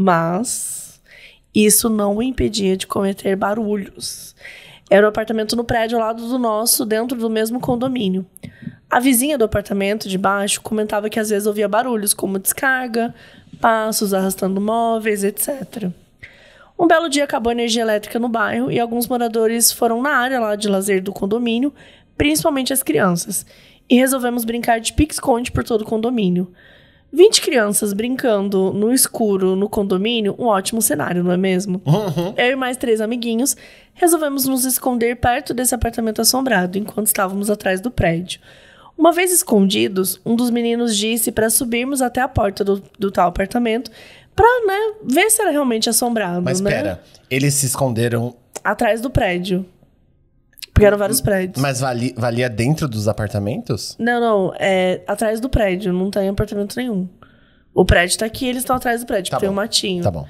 Mas isso não o impedia de cometer barulhos. Era um apartamento no prédio ao lado do nosso, dentro do mesmo condomínio. A vizinha do apartamento de baixo comentava que às vezes ouvia barulhos como descarga, passos arrastando móveis, etcétera. Um belo dia acabou a energia elétrica no bairro e alguns moradores foram na área lá de lazer do condomínio, principalmente as crianças, e resolvemos brincar de pique-esconde por todo o condomínio. vinte crianças brincando no escuro no condomínio, um ótimo cenário, não é mesmo? Uhum. Eu e mais três amiguinhos resolvemos nos esconder perto desse apartamento assombrado, enquanto estávamos atrás do prédio. Uma vez escondidos, um dos meninos disse para subirmos até a porta do, do tal apartamento pra, né, ver se era realmente assombrado, Mas né? pera, eles se esconderam, Atrás do prédio. Porque eram vários prédios. mas vali, valia dentro dos apartamentos? Não, não, é atrás do prédio, não tem apartamento nenhum. O prédio tá aqui, eles estão atrás do prédio, Tá tem bom. um matinho. Tá bom.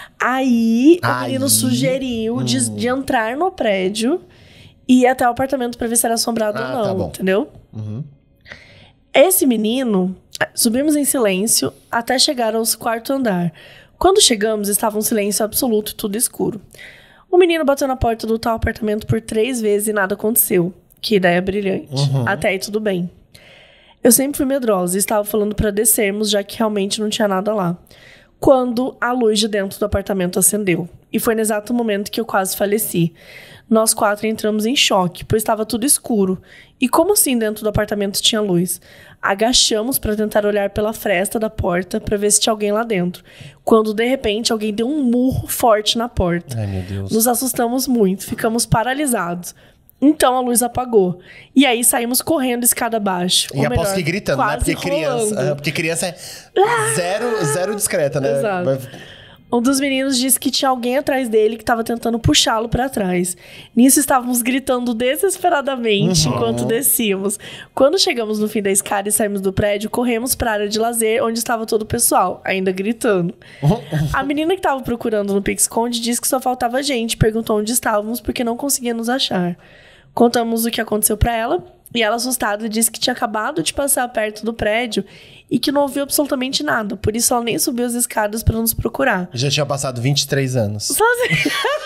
Aí, o Aí, menino sugeriu de, de entrar no prédio e ir até o apartamento pra ver se era assombrado Ah, ou não, tá bom. entendeu? Uhum. Esse menino, subimos em silêncio até chegar ao quarto andar. Quando chegamos, estava um silêncio absoluto e tudo escuro. O menino bateu na porta do tal apartamento por três vezes e nada aconteceu. Que ideia brilhante. Uhum. Até aí tudo bem. Eu sempre fui medrosa e estava falando para descermos, já que realmente não tinha nada lá. Quando a luz de dentro do apartamento acendeu. E foi no exato momento que eu quase faleci. Nós quatro entramos em choque, pois estava tudo escuro. E como assim dentro do apartamento tinha luz? Agachamos para tentar olhar pela fresta da porta para ver se tinha alguém lá dentro. Quando, de repente, alguém deu um murro forte na porta. Ai, meu Deus. Nos assustamos muito, ficamos paralisados. Então a luz apagou. E aí saímos correndo escada abaixo. E Ou aposto melhor, que gritando, né? quase Porque criança, rolando. ah, porque criança é zero, zero discreta, né? Exato. Mas- Um dos meninos disse que tinha alguém atrás dele que estava tentando puxá-lo para trás. Nisso estávamos gritando desesperadamente Uhum. enquanto descíamos. Quando chegamos no fim da escada e saímos do prédio, corremos para a área de lazer onde estava todo o pessoal, ainda gritando. A menina que estava procurando no pique-esconde disse que só faltava gente, perguntou onde estávamos porque não conseguia nos achar. Contamos o que aconteceu para ela e ela, assustada, disse que tinha acabado de passar perto do prédio e que não ouviu absolutamente nada. Por isso, ela nem subiu as escadas para nos procurar. Já tinha passado vinte e três anos. Só assim...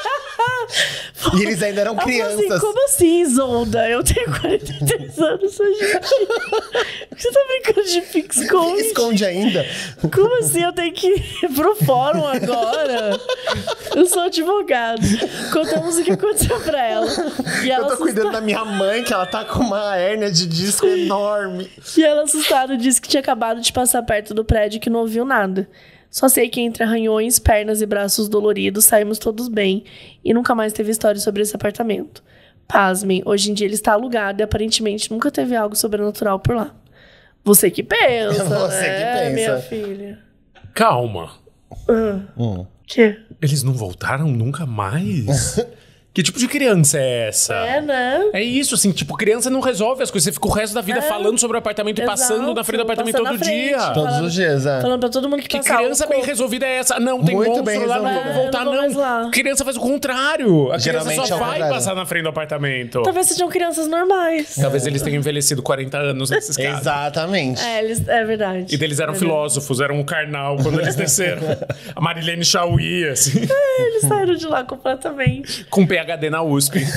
E eles ainda eram Ela falou crianças. assim, como assim, Isolda? Eu tenho quarenta e três anos, sua gente. Você tá brincando de pique-esconde? Esconde ainda. Como assim? Eu tenho que ir pro fórum agora? Eu sou advogado. Contamos o que aconteceu pra ela. E ela Eu tô assustada- cuidando da minha mãe, que ela tá com uma hérnia de disco enorme. E ela, assustada, disse que tinha acabado de passar perto do prédio e que não ouviu nada. Só sei que entre arranhões, pernas e braços doloridos, saímos todos bem e nunca mais teve história sobre esse apartamento. Pasmem, hoje em dia ele está alugado e aparentemente nunca teve algo sobrenatural por lá. Você que pensa. Você que é, pensa. minha filha. Calma. Ah. Hum. Que? Eles não voltaram nunca mais? Que tipo de criança é essa? É, né? É isso, assim, tipo, criança não resolve as coisas. Você fica o resto da vida É. falando sobre o apartamento e passando Exato, na frente do apartamento passando todo na frente. dia. Todos Falando- os dias, é. Falando pra todo mundo que, Que passar criança o bem corpo. resolvida é essa? Não, tem Muito monstro bem lá, não resolvida. vamos voltar, É, não vou não. mais lá. Criança faz o contrário. A Geralmente criança é só o vai contrário. passar na frente do apartamento. Talvez sejam crianças normais. Talvez eles tenham envelhecido quarenta anos nesses casos. Exatamente. É, eles, é verdade. E deles eram É filósofos, eram o carnal quando eles desceram. A Marilene Chauí, assim, verdade. Eles saíram de lá completamente. com P H D na U S P.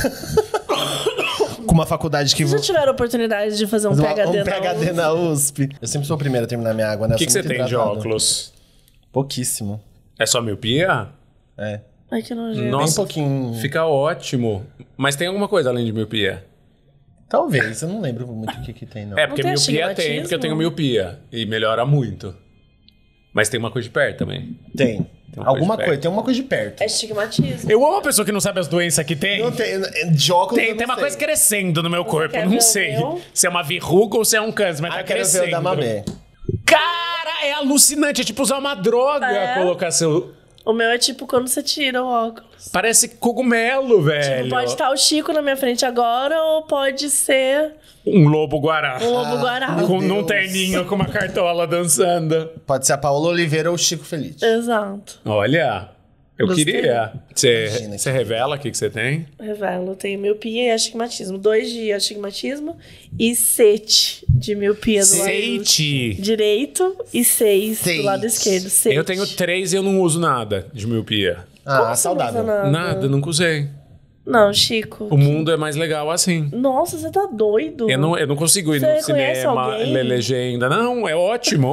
Com uma faculdade que... Vocês já tiveram a oportunidade de fazer um Fazer P H D, uma- um P H D na U S P. Eu sempre sou o primeiro a terminar minha água, né? O que, que você tem de óculos? Pouquíssimo. É só miopia? É. Ai, que nojento. Nossa, Bem pouquinho. Fica ótimo. Mas tem alguma coisa além de miopia? Talvez, eu não lembro muito o que que tem, não. É, porque tem miopia tem, astigmatismo? porque eu tenho miopia. E melhora muito. Mas tem uma coisa de perto também. Tem. Tem uma Alguma coisa de coisa, perto. tem uma coisa de perto. É estigmatismo. Eu amo a pessoa que não sabe as doenças que tem. Não tem, de óculos Tem, eu tem não uma sei. coisa crescendo no meu corpo, quer eu ver não o sei meu? se é uma verruga ou se é um câncer, mas Ah, tá quero ver crescendo. o da Mabê. Cara, é alucinante, é tipo usar uma droga É. colocar seu... O meu é tipo quando você tira o óculos. Parece cogumelo, velho. Tipo, pode estar o Chico na minha frente agora ou pode ser Um lobo-guará. um lobo-guará. meu Com, num Deus. terninho com uma cartola dançando. Pode ser a Paola Oliveira ou o Chico Feliz. Exato. Olha, eu Gostei. queria. Você Imagina você revela o que, que você tem? Revelo, tenho miopia e astigmatismo. Dois de astigmatismo e sete de miopia do lado Seite. direito e seis Seis. do lado esquerdo. Sete. Eu tenho três e eu não uso nada de miopia. Ah, Como você saudável. não usa nada? Nada, nunca usei. Não, Chico. O mundo é mais legal assim. Nossa, você tá doido. Eu não, eu não consigo ir Você no conhece cinema, alguém? ler legenda. Não, é ótimo.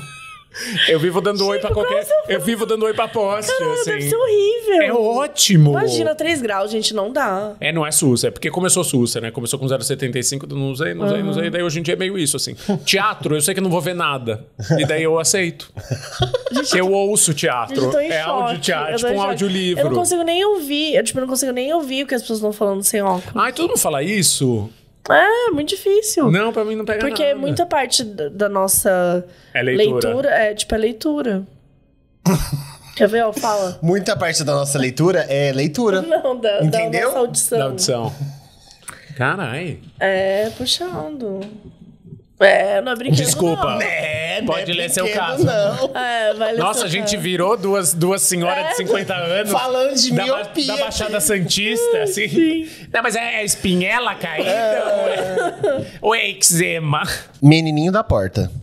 Eu vivo dando oi pra Chico, qualquer. qual é o Eu vivo dando oi pra poste, Caralho, assim. deve ser horrível. É ótimo. Imagina, três graus, gente, não dá. É, não é SUS, é porque começou SUS, né? Começou com zero vírgula setenta e cinco, não usei, não usei, não usei. Daí hoje em dia é meio isso, assim. Teatro, eu sei que não vou ver nada. E daí eu aceito. Eu ouço teatro. Gente, eu tô em é choque. áudio Eu teatro, tô tipo em um choque. audiolivro. Eu não consigo nem ouvir. Eu, tipo, não consigo nem ouvir o que as pessoas estão falando sem óculos. Ai, todo mundo fala isso? É, muito difícil. Não, pra mim não pega Porque nada. muita parte da, da nossa É leitura. é, tipo, é leitura. Quer ver, ó, fala. Muita parte da nossa leitura é leitura. Não, da, da Entendeu? nossa audição. Da audição. Carai. É, puxando. É, não é brinquedo, Desculpa. não. É, Pode não é ler seu brinquedo, caso. Não. É, vai ler Nossa, seu a gente caso. virou duas, duas senhoras É. de cinquenta anos. Falando de da, ba- miopia. da Baixada Santista, assim. Sim. Não, mas é, é espinhela caída ou, é, ou é eczema? Menininho da porta.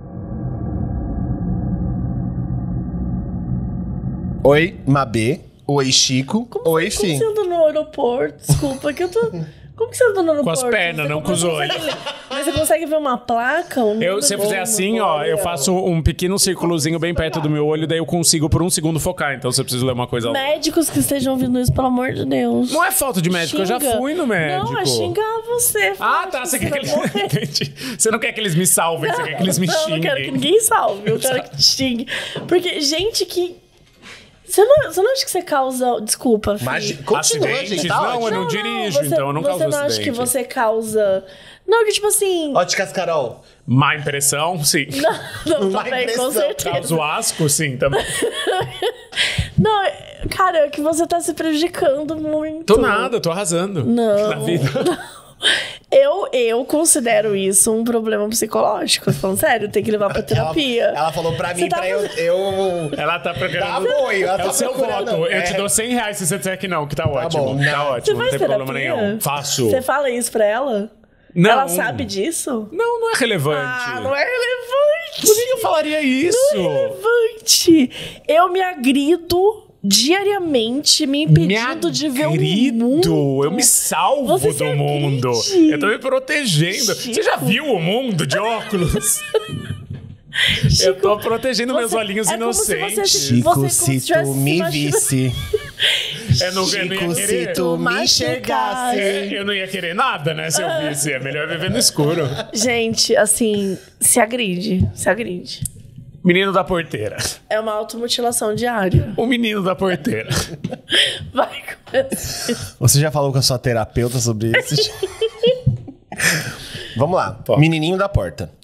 Oi, Mabê. Oi, Chico. Oi, Como Fih. você anda no aeroporto? Desculpa, que eu tô... Como que você anda no aeroporto? Com as pernas, Você não com os consegue olhos. ler- Mas você consegue ver uma placa? Um Eu, se eu fizer número? assim, ó, eu faço um pequeno círculozinho bem perto do meu olho, daí eu consigo por um segundo focar. Então, se eu preciso ler uma coisa... Médicos que estejam ouvindo isso, pelo amor de Deus. Não é falta de médico, eu já Xinga. fui no médico. Não, é xingar você. Ah, falar tá. que Você quer que vai morrer. eles... Entendi. Você não quer que eles me salvem, você quer que eles me Não, eu não xinguem. quero que ninguém salve. Eu quero que te xingue. Porque, gente que... Você não, você não acha que você causa... Desculpa, filho. Mas continua, Acidentes? gente. Tá Não, ótimo. eu não dirijo, você, então eu não causo Você não acha acidente. que você causa... Não, que tipo assim... Óticas Carol. Má impressão, sim. Não, não Má também, com impressão, certeza. Causo asco, sim, também. Não, cara, é que você tá se prejudicando muito. Tô nada, tô arrasando. Não. Na vida. Eu, eu considero isso um problema psicológico. Falando sério, tem que levar pra terapia. Ela, ela falou pra mim, Você tá pra eu, eu... Ela tá Dá procurando... apoio. Ela É tá o seu procurando. voto. Eu É. te dou cem reais se você disser que não, que tá ótimo. bom, tá não. ótimo, Você não faz tem terapia? problema nenhum. Faço. Você fala isso pra ela? Não. Ela sabe disso? Não, não é relevante. Ah, não é relevante. Por que eu falaria isso? Não é relevante. Eu me agrido diariamente, me impedindo de ver o Querido, mundo. eu me salvo Você do se mundo. agride. Eu tô me protegendo. Chico. Você já viu o mundo de óculos? Eu tô protegendo meus você- olhinhos é como se inocentes. você se- Chico, como se se tivesse tu se me imaginando- visse. Eu não, eu não ia Chico, se querer. tu me Machucar. enxergasse. É, eu não ia querer nada, né? Se eu visse. É melhor viver no escuro. Gente, assim, se agride, se agride. Menino da porteira. É uma automutilação diária. O menino da porteira. Vai começar. Você já falou com a sua terapeuta sobre isso? Vamos lá. Menininho da porta.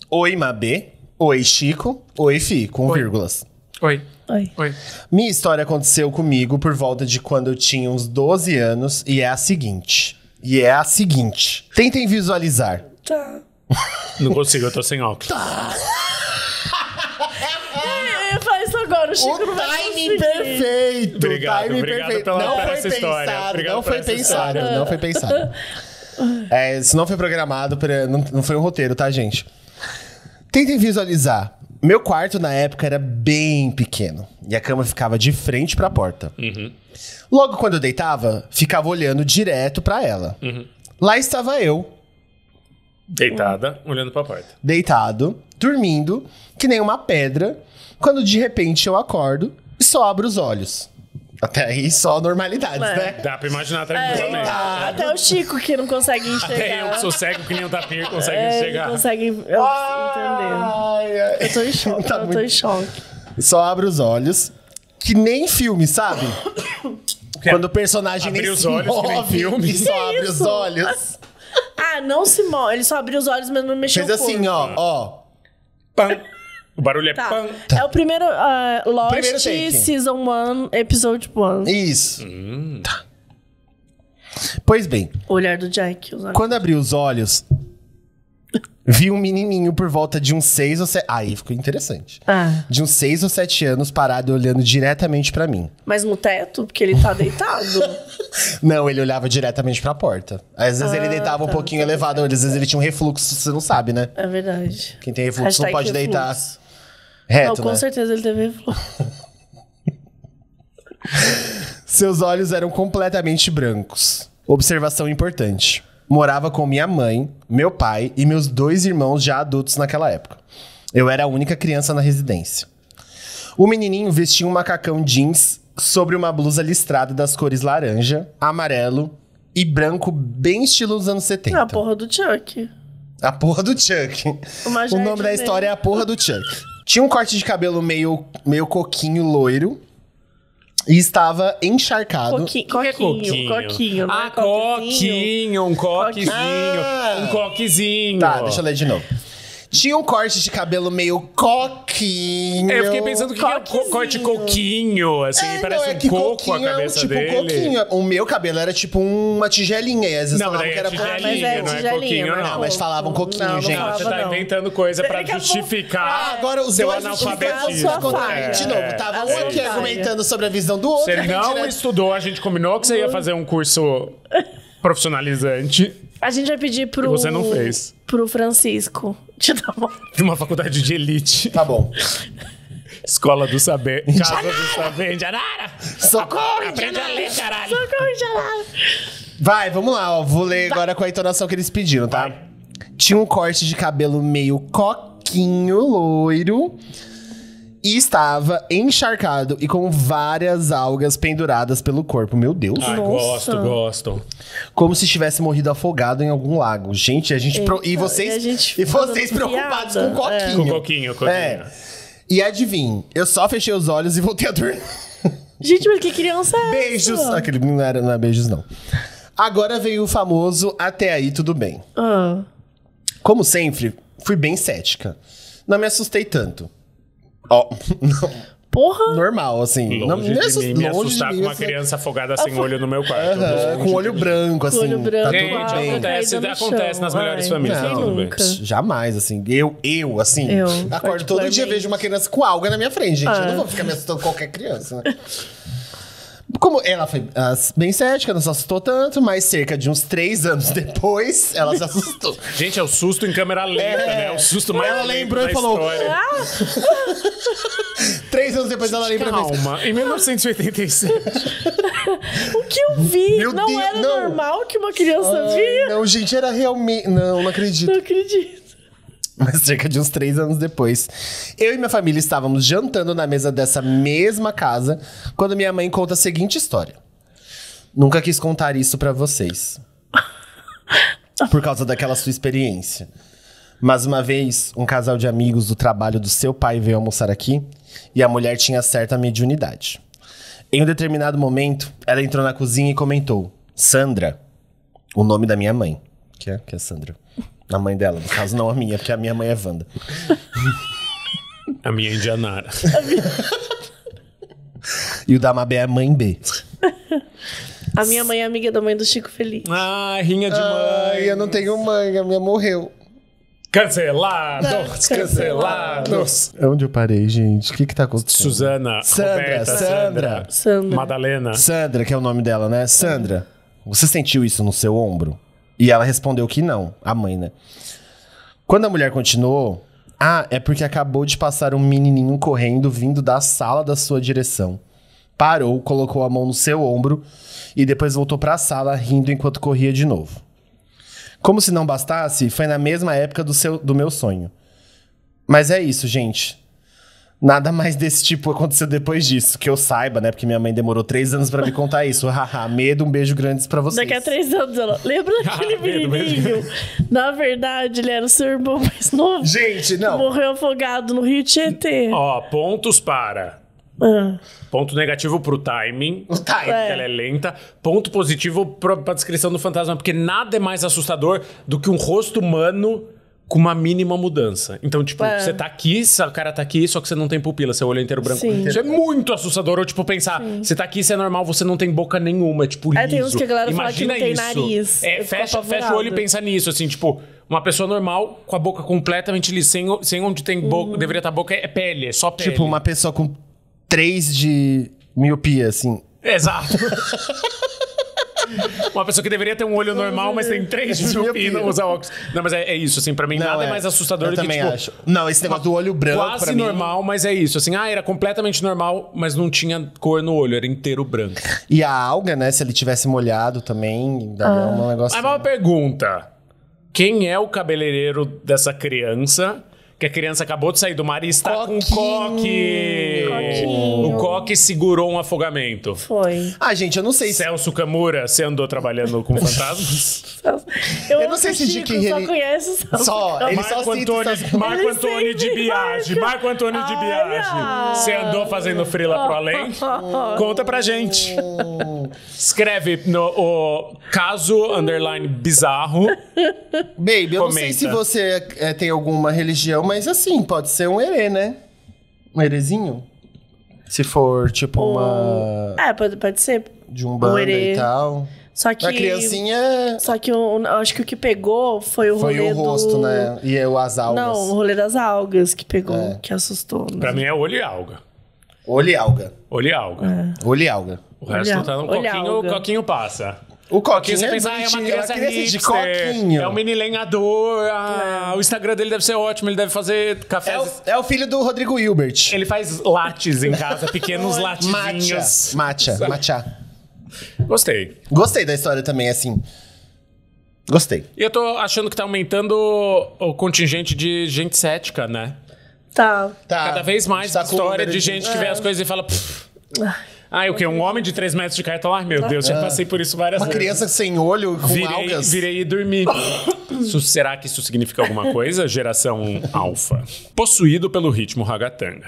Oi, Mabê. Oi, Chico. Oi, Fi, com Oi. vírgulas. Oi. Oi. Oi. Minha história aconteceu comigo por volta de quando eu tinha uns doze anos e é a seguinte. E é a seguinte. Tentem visualizar. Tá. Não consigo, eu tô sem óculos. É, faz isso agora, o Chico O não vai timing conseguir. perfeito. Obrigado, timing obrigado perfeito. pela- não por foi essa história. pensado, Obrigado não por foi essa pensado, história. não foi pensado. É, isso não foi programado, pra- não, não foi um roteiro, tá, gente? Tentem visualizar. Meu quarto, na época, era bem pequeno. E a cama ficava de frente pra porta. Uhum. Logo quando eu deitava, ficava olhando direto pra ela. Uhum. Lá estava eu, Deitada, olhando pra porta. deitado, dormindo, que nem uma pedra, quando de repente eu acordo e só abro os olhos. Até aí, só normalidades, É. né? Dá pra imaginar É, tranquilamente. até o Chico que não consegue enxergar. Até eu que sou cego que nem um tapir consegue É, ele chegar. consegue eu, entender. Ai, ai. Eu tô em choque, Tá eu tô muito- em choque. Só abro os olhos, que nem filme, sabe? Quando o personagem Abrir nem os se olhos, que nem move filme. e só abre os isso? olhos. Ah, não se move. Ele só abriu os olhos, mas não mexeu Fez o assim, corpo. ó, ó. Pam. O barulho é Tá. pam. É o primeiro uh, Lost Primeiro take. Season um, Episode um. Isso. Hum. Tá. Pois bem, O olhar do Jack. Os olhos. quando abri os olhos, vi um menininho por volta de uns seis ou sete... Aí ficou interessante. Ah, De uns seis ou sete anos, parado e olhando diretamente pra mim. mas no teto, porque ele tá deitado. Não, ele olhava diretamente pra porta. Às vezes ele Ah, deitava um tá, pouquinho elevado, às vezes ele tinha um refluxo, você não sabe, né? É verdade. Quem tem refluxo não Hashtag pode refluxo. deitar reto, Não, com né? certeza ele teve refluxo. Seus olhos eram completamente brancos. Observação importante. Morava com minha mãe, meu pai e meus dois irmãos já adultos naquela época. Eu era a única criança na residência. O menininho vestia um macacão jeans sobre uma blusa listrada das cores laranja, amarelo e branco, bem estilo dos anos setenta. Ah, a porra do Chuck. A porra do Chuck. Uma O nome da jardineira. história é a porra do Chuck. Tinha um corte de cabelo meio, meio coquinho loiro e estava encharcado. Coquinho, O que é coquinho, coquinho. não Ah, é coquezinho? coquinho, um coquezinho. Ah. Um coquezinho. Tá, deixa eu ler de novo. Tinha um corte de cabelo meio coquinho. Eu fiquei pensando que é Coquezinho. co corte coquinho, assim, É, parece não, é um que coco a coquinho é um cabeça tipo dele. coquinho. O meu cabelo era tipo uma tigelinha. E às vezes Não, falavam daí que é era tigelinha, Ah, mas é não é tigelinha, coquinho, mas não. Não, mas falavam coquinho, Não, não gente. Não, você falava, tá não. inventando coisa pra Daqui a pouco- justificar. Ah, agora os seu dois analfabetismo. justificavam Sua sua falha. De novo, tava A um sua aqui falha. argumentando sobre a visão do outro. Você aí não direto- estudou, a gente combinou que você ia fazer um curso profissionalizante A gente vai pedir pro... E você não fez. Pro Francisco te dar uma... de uma faculdade de elite. Tá bom. Escola do Saber. Casa do Saber. Indianara! Socorro, Aprende a ler, caralho. Socorro, gelado. Vai, vamos lá, ó. Vou ler agora com a entonação que eles pediram, tá? Vai. Tinha um corte de cabelo meio coquinho loiro e estava encharcado e com várias algas penduradas pelo corpo. Meu Deus. Ai, Nossa. gosto, gosto. Como se tivesse morrido afogado em algum lago. Gente, a gente. pro- E Eita, vocês. e a gente E vocês fazendo preocupados piada. com coquinho. Com coquinho, coquinho. É. E adivinhe, eu só fechei os olhos e voltei a dormir. Gente, mas que criança é Beijos. essa? Aquele não era, não é beijos, não. Agora veio o famoso até aí tudo bem. Ah. Como sempre, fui bem cética. Não me assustei tanto. Ó, não, Porra. normal, assim. não, Longe me de assus- mim me longe assustar de com mim, uma assim. criança afogada sem olho no meu quarto. Aham, com olho branco, assim. olho branco, Tá Gente, tudo água bem. acontece, caída no acontece chão. nas melhores Ai, famílias, quem tá tudo bem. nunca? Jamais, assim. Eu, eu assim, Eu, acordo todo dia particularmente. e vejo uma criança com alga na minha frente, gente. Eu Ah. não vou ficar me assustando com qualquer criança, né? Como ela foi ah, bem cética, não se assustou tanto, mas cerca de uns três anos depois, ela se assustou. Gente, é o susto em câmera lenta, né? É o susto mais Ela lento lembrou da e falou, história. Três anos depois ela lembra mesmo. Calma, em mil novecentos e oitenta e sete. O que eu vi Meu não Deus, era não. normal que uma criança via. Não, gente, era realmente... Não, não acredito. Não acredito. Mas cerca de uns três anos depois, eu e minha família estávamos jantando na mesa dessa mesma casa, quando minha mãe conta a seguinte história. Nunca quis contar isso pra vocês. Por causa daquela sua experiência. Mas uma vez, um casal de amigos do trabalho do seu pai veio almoçar aqui, e a mulher tinha certa mediunidade. Em um determinado momento, ela entrou na cozinha e comentou: Sandra, o nome da minha mãe, que é, que é Sandra. A mãe dela, no caso, não a minha, porque a minha mãe é Wanda. A minha é Indianara. E o da Mabé é a mãe B. A minha mãe é amiga da mãe do Chico Feliz. Ah, rinha de mãe. Ai, eu não tenho mãe, a minha morreu. Cancelados, cancelados. Onde eu parei, gente? O que que tá acontecendo? Suzana, Sandra, Roberta, Sandra. Sandra, Sandra. Madalena. Sandra, que é o nome dela, né? Sandra, você sentiu isso no seu ombro? E ela respondeu que não, a mãe, né? Quando a mulher continuou, ah, é porque acabou de passar um menininho correndo vindo da sala da sua direção. Parou, colocou a mão no seu ombro e depois voltou pra sala rindo enquanto corria de novo. Como se não bastasse, foi na mesma época do, seu, do meu sonho. Mas é isso, gente. Nada mais desse tipo aconteceu depois disso. Que eu saiba, né? Porque minha mãe demorou três anos pra me contar isso. Haha, medo, um beijo grande pra vocês. Daqui a três anos ela... Lembra daquele Ah, medo, menininho? Na verdade, ele era o seu irmão mais novo. Gente, não. Morreu afogado no Rio Tietê. Ó, pontos para. Ah. Ponto negativo pro timing. O timing. É. Ela é lenta. Ponto positivo pro, pra descrição do fantasma. Porque nada é mais assustador do que um rosto humano com uma mínima mudança. Então, tipo, É. você tá aqui, o cara tá aqui, só que você não tem pupila, seu olho é inteiro branco. Sim. Isso é muito assustador. Ou, tipo, pensar, você tá aqui, você é normal, você não tem boca nenhuma, é, tipo, liso. É, tem uns que a galera fala que Imagina não tem isso. nariz. É, Eu fico fecha, fecha o apavorada. olho e pensa nisso, assim, tipo, uma pessoa normal com a boca completamente lisa, sem, o- sem onde tem boca, Uhum. deveria estar boca, é pele, é só pele. Tipo, uma pessoa com três de miopia, assim. Exato. Uma pessoa que deveria ter um olho normal, mas tem três de miopia e não usa óculos. Não, mas é, é isso, assim, pra mim nada é mais assustador eu do que, também tipo, acho. Não, esse negócio do olho branco, quase pra mim... normal, mas é isso, assim, ah, era completamente normal, mas não tinha cor no olho, era inteiro branco. E a alga, né? Se ele tivesse molhado também, daria Ah. um negócio... Mas uma pergunta, quem é o cabeleireiro dessa criança? Que a criança acabou de sair do mar e está com Coquinho. coque. Coquinho. O coque segurou um afogamento. Foi. Ah, gente, eu não sei se... Celso Camura, você andou trabalhando com fantasmas? Eu, Eu não sei amo se que de o que Chico só ele- conhece o Celso Só, Câmara. ele só Marco cita Antônio, essas- Marco Ele Antônio de sempre Biagi. marca. Marco Antônio de Olha. Biagi. Você andou fazendo frila pro além? Conta pra gente. Escreve no o caso underline bizarro. Baby, eu não sei Comenta. se você é, tem alguma religião, mas assim, pode ser um herê, né? Um herezinho. Se for, tipo, uma... É, pode, pode ser. De um banda herê. e tal. Só que... A criancinha Só que o- eu acho que o que pegou foi o foi rolê o rosto, do... né? E eu, as algas. Não, o rolê das algas que pegou, É. que assustou. Né? Pra mim é olho e alga. Olho e alga. Olho e alga. Olho e alga. O resto Olha- tá no olha coquinho, o alga. coquinho passa. O Aqui coquinho você é pensa, ah, é uma bonitinho, criança, é uma criança de hipster, coquinho. é um mini lenhador, ah, o Instagram dele deve ser ótimo, ele deve fazer É cafés. o, é o filho do Rodrigo Hilbert. Ele faz lattes em casa, pequenos Matcha. latezinhos. Matcha. Matcha. Gostei. Gostei da história também, assim. Gostei. E eu tô achando que tá aumentando o contingente de gente cética, né? Tá. Tá. Cada vez mais Tá com história número de gente que vê as coisas e fala... "Pff, ah, o quê? Um homem de três metros de cartão? Ai, meu Deus, já passei por isso várias Uma vezes. criança sem olho, com Virei, algas. virei e dormi. Isso- será que isso significa alguma coisa? Geração alfa. Possuído pelo ritmo ragatanga.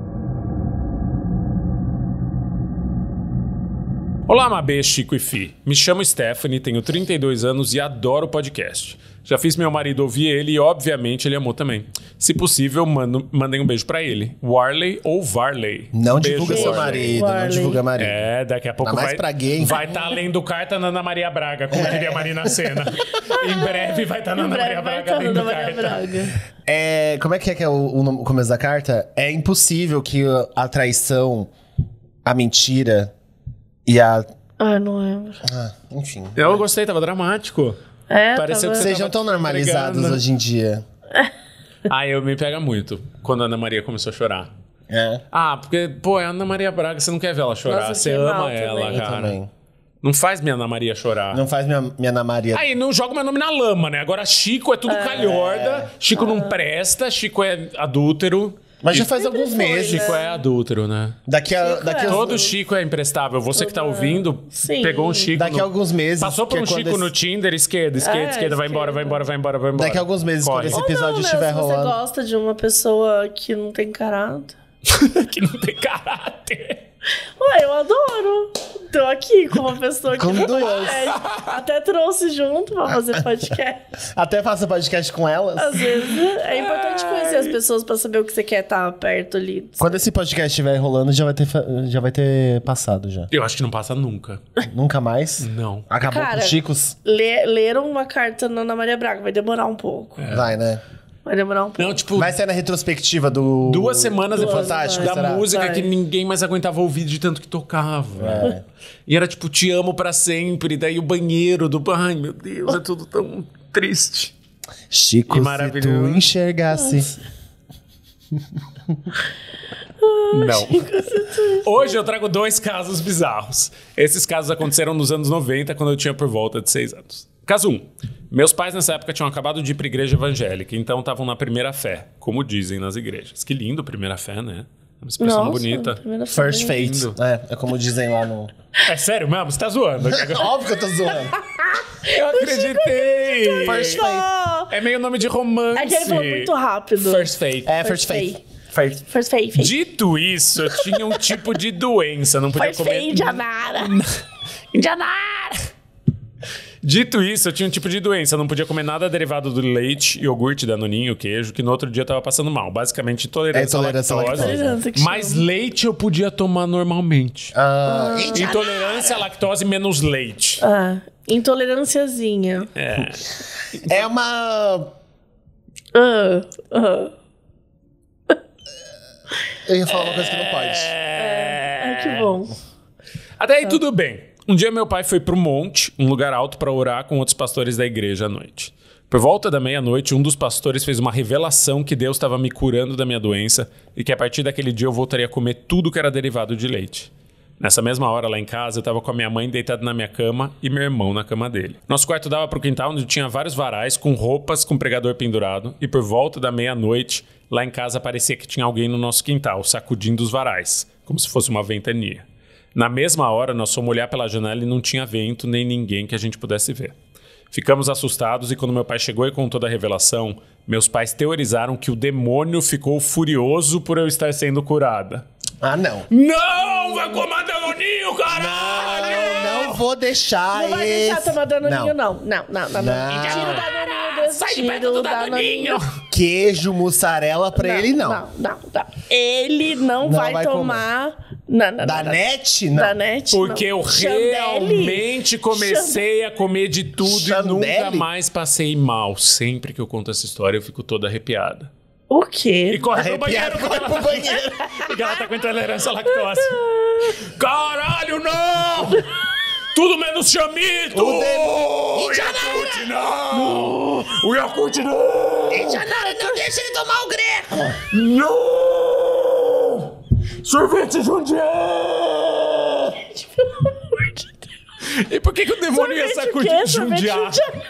Olá, Mabê, Chico e Fi. Me chamo Stephanie, tenho trinta e dois anos e adoro o podcast. Já fiz meu marido ouvir ele e, obviamente, ele amou também. Se possível, mando, mandem um beijo pra ele. Warley ou Varley. Não Beijo, divulga seu Warley. marido, não Warley. divulga marido. É, daqui a pouco Ainda mais vai pra gay. vai estar lendo carta na Ana Maria Braga, como diria a Marina Senna. Em breve vai estar na Em Ana breve Maria vai Braga estar lendo na Maria carta. Braga. É, como é que é, que é o, o nome- o começo da carta? É impossível que a traição, a mentira e a... Ah, não lembro. Ah, enfim. Eu gostei, tava dramático. É, Pareceu tava... que você Sejam tava tão normalizados pregando. hoje em dia. Ah, eu me pega muito quando a Ana Maria começou a chorar. É. Ah, porque, pô, é a Ana Maria Braga, você não quer ver ela chorar. Nossa, eu você fiquei ama mal ela, também. Eu cara. também. Não faz minha Ana Maria chorar. Não faz minha, minha Ana Maria... Aí, não joga meu nome na lama, né? Agora, Chico é tudo calhorda. Chico não presta, Chico é adúltero. Mas já faz alguns foi, meses. Chico é adúltero, né? Daqui a, Chico daqui é. a, Todo Chico é imprestável. Você que tá ouvindo, Sim. pegou um Chico. daqui a no- alguns meses. Passou por um porque Chico quando no esse- Tinder, esquerda, esquerda, É, esquerda, vai embora, vai embora, vai embora, vai embora. Daqui a alguns meses, Corre. quando esse Ou episódio não, né? estiver Se você rolando... gosta de uma pessoa que não tem caráter. Que não tem caráter. Ué, eu adoro. Tô aqui com uma pessoa que Com não duas. podcast. Até trouxe junto pra fazer podcast. Até faço podcast com elas. Às vezes é importante conhecer as pessoas pra saber o que você quer estar perto ali. Quando esse podcast estiver rolando, já vai ter, fa- já vai ter passado já. Eu acho que não passa nunca. Nunca mais? Não. Acabou Cara, com os Chicos? Lê, leram uma carta na Ana Maria Braga, vai demorar um pouco. Vai, né? Vai demorar um pouco. Não, tipo, Vai ser na retrospectiva do... duas semanas do depois Fantástico, da será? música Vai. que ninguém mais aguentava ouvir de tanto que tocava. É. E era tipo, te amo pra sempre. Daí o banheiro do... Ai, meu Deus, é tudo tão triste. Chico, E se maravilhoso. tu enxergasse... Não. Hoje eu trago dois casos bizarros. Esses casos aconteceram nos anos noventa, quando eu tinha por volta de seis anos. Caso um. Meus pais nessa época tinham acabado de ir pra igreja evangélica, então estavam na primeira fé, como dizem nas igrejas. Que lindo, primeira fé, né? É uma expressão Nossa, bonita. primeira First vez. Fate. É, é como dizem lá no... É sério mesmo? Você tá zoando? Óbvio que eu tô zoando. Eu acreditei! First Fate. É meio nome de romance. É que ele falou muito rápido. First Fate. É, First First Fate. First... First Fate. Fate. Dito isso, eu tinha um tipo de doença, não podia First comer... Fate, Indianara. Indianara! Dito isso, eu tinha um tipo de doença, eu não podia comer nada derivado do leite, iogurte, danoninho, queijo, que no outro dia eu tava passando mal. Basicamente, intolerância, É intolerância à à lactose. lactose. Intolerância que Mas chama. leite eu podia tomar normalmente. Ah, Intolerância à lactose menos leite. Ah, intolerânciazinha. É. é uma... Ah, ah. Eu ia falar uma coisa que não pode. Ai, que bom. Até aí tudo bem. Um dia meu pai foi pro monte, um lugar alto, pra orar com outros pastores da igreja à noite. Por volta da meia-noite, um dos pastores fez uma revelação que Deus estava me curando da minha doença e que a partir daquele dia eu voltaria a comer tudo que era derivado de leite. Nessa mesma hora, lá em casa, eu tava com a minha mãe deitada na minha cama e meu irmão na cama dele. Nosso quarto dava pro quintal, onde tinha vários varais com roupas com pregador pendurado, e por volta da meia-noite, lá em casa parecia que tinha alguém no nosso quintal, sacudindo os varais, como se fosse uma ventania. Na mesma hora, nós fomos olhar pela janela e não tinha vento nem ninguém que a gente pudesse ver. Ficamos assustados e quando meu pai chegou e contou da revelação, meus pais teorizaram que o demônio ficou furioso por eu estar sendo curada. Ah, não. Não! Vai comer danoninho, caralho! Eu não vou deixar Não vai esse... deixar tomar danoninho, Não. não. Não, não, não. não. Não. Tira o danoninho desse. Sai de Tira perto do o danoninho! Queijo, mussarela pra ele, não. Não, não, não. Ele não, Não vai, vai tomar... Não, não, Da não, net, não. Da net, Porque não. eu Chandelle. realmente comecei a comer de tudo Chandelle? e nunca mais passei mal. Sempre que eu conto essa história, eu fico toda arrepiada. O quê? E corre pro Arrepiado, banheiro, corre porque pro ela, banheiro. porque ela tá com intolerância à lactose. Caralho, não! Tudo menos chamito! O de- O Yakult, não! O Yakult, não! Janara, não deixa ele tomar o greco. Não! Sorvete Jundiaí! Pelo amor de Deus. E por que, que o demônio ia Sorvete o sacudir quê? Sorvete Jundiaí? Jundiaí.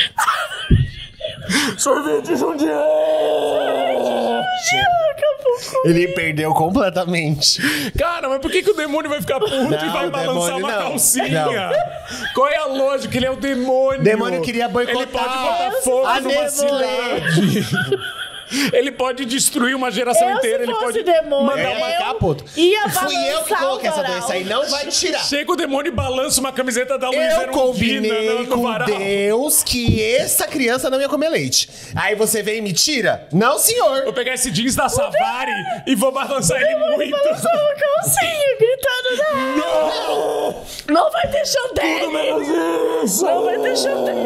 Sorvete Jundiaí! Acabou com... Ele perdeu completamente. Cara, mas por que, que o demônio vai ficar puto Não, e vai o balançar demônio uma não. calcinha? Não. Qual é a lógica? Ele é o demônio. O demônio queria boicotar Ele pode botar fogo a numa Nestlé. cidade. Ele pode destruir uma geração Eu, inteira. se Ele fosse pode demônio, mandar É, uma... eu ficar puto. ia Fui eu que balançar coloquei o essa varal. doença aí, não vai tirar. Chega o demônio e balança uma camiseta da Luísa Eu Erundina combinei no, no com varal. Deus que essa criança não ia comer leite. Aí você vem e me tira? Não, senhor. Vou pegar esse jeans da Savari e vou balançar ele muito. Balançar uma calcinha, gritando, não! Não! Não vai ter chandelle! Tudo menos isso! Não vai ter chandelle!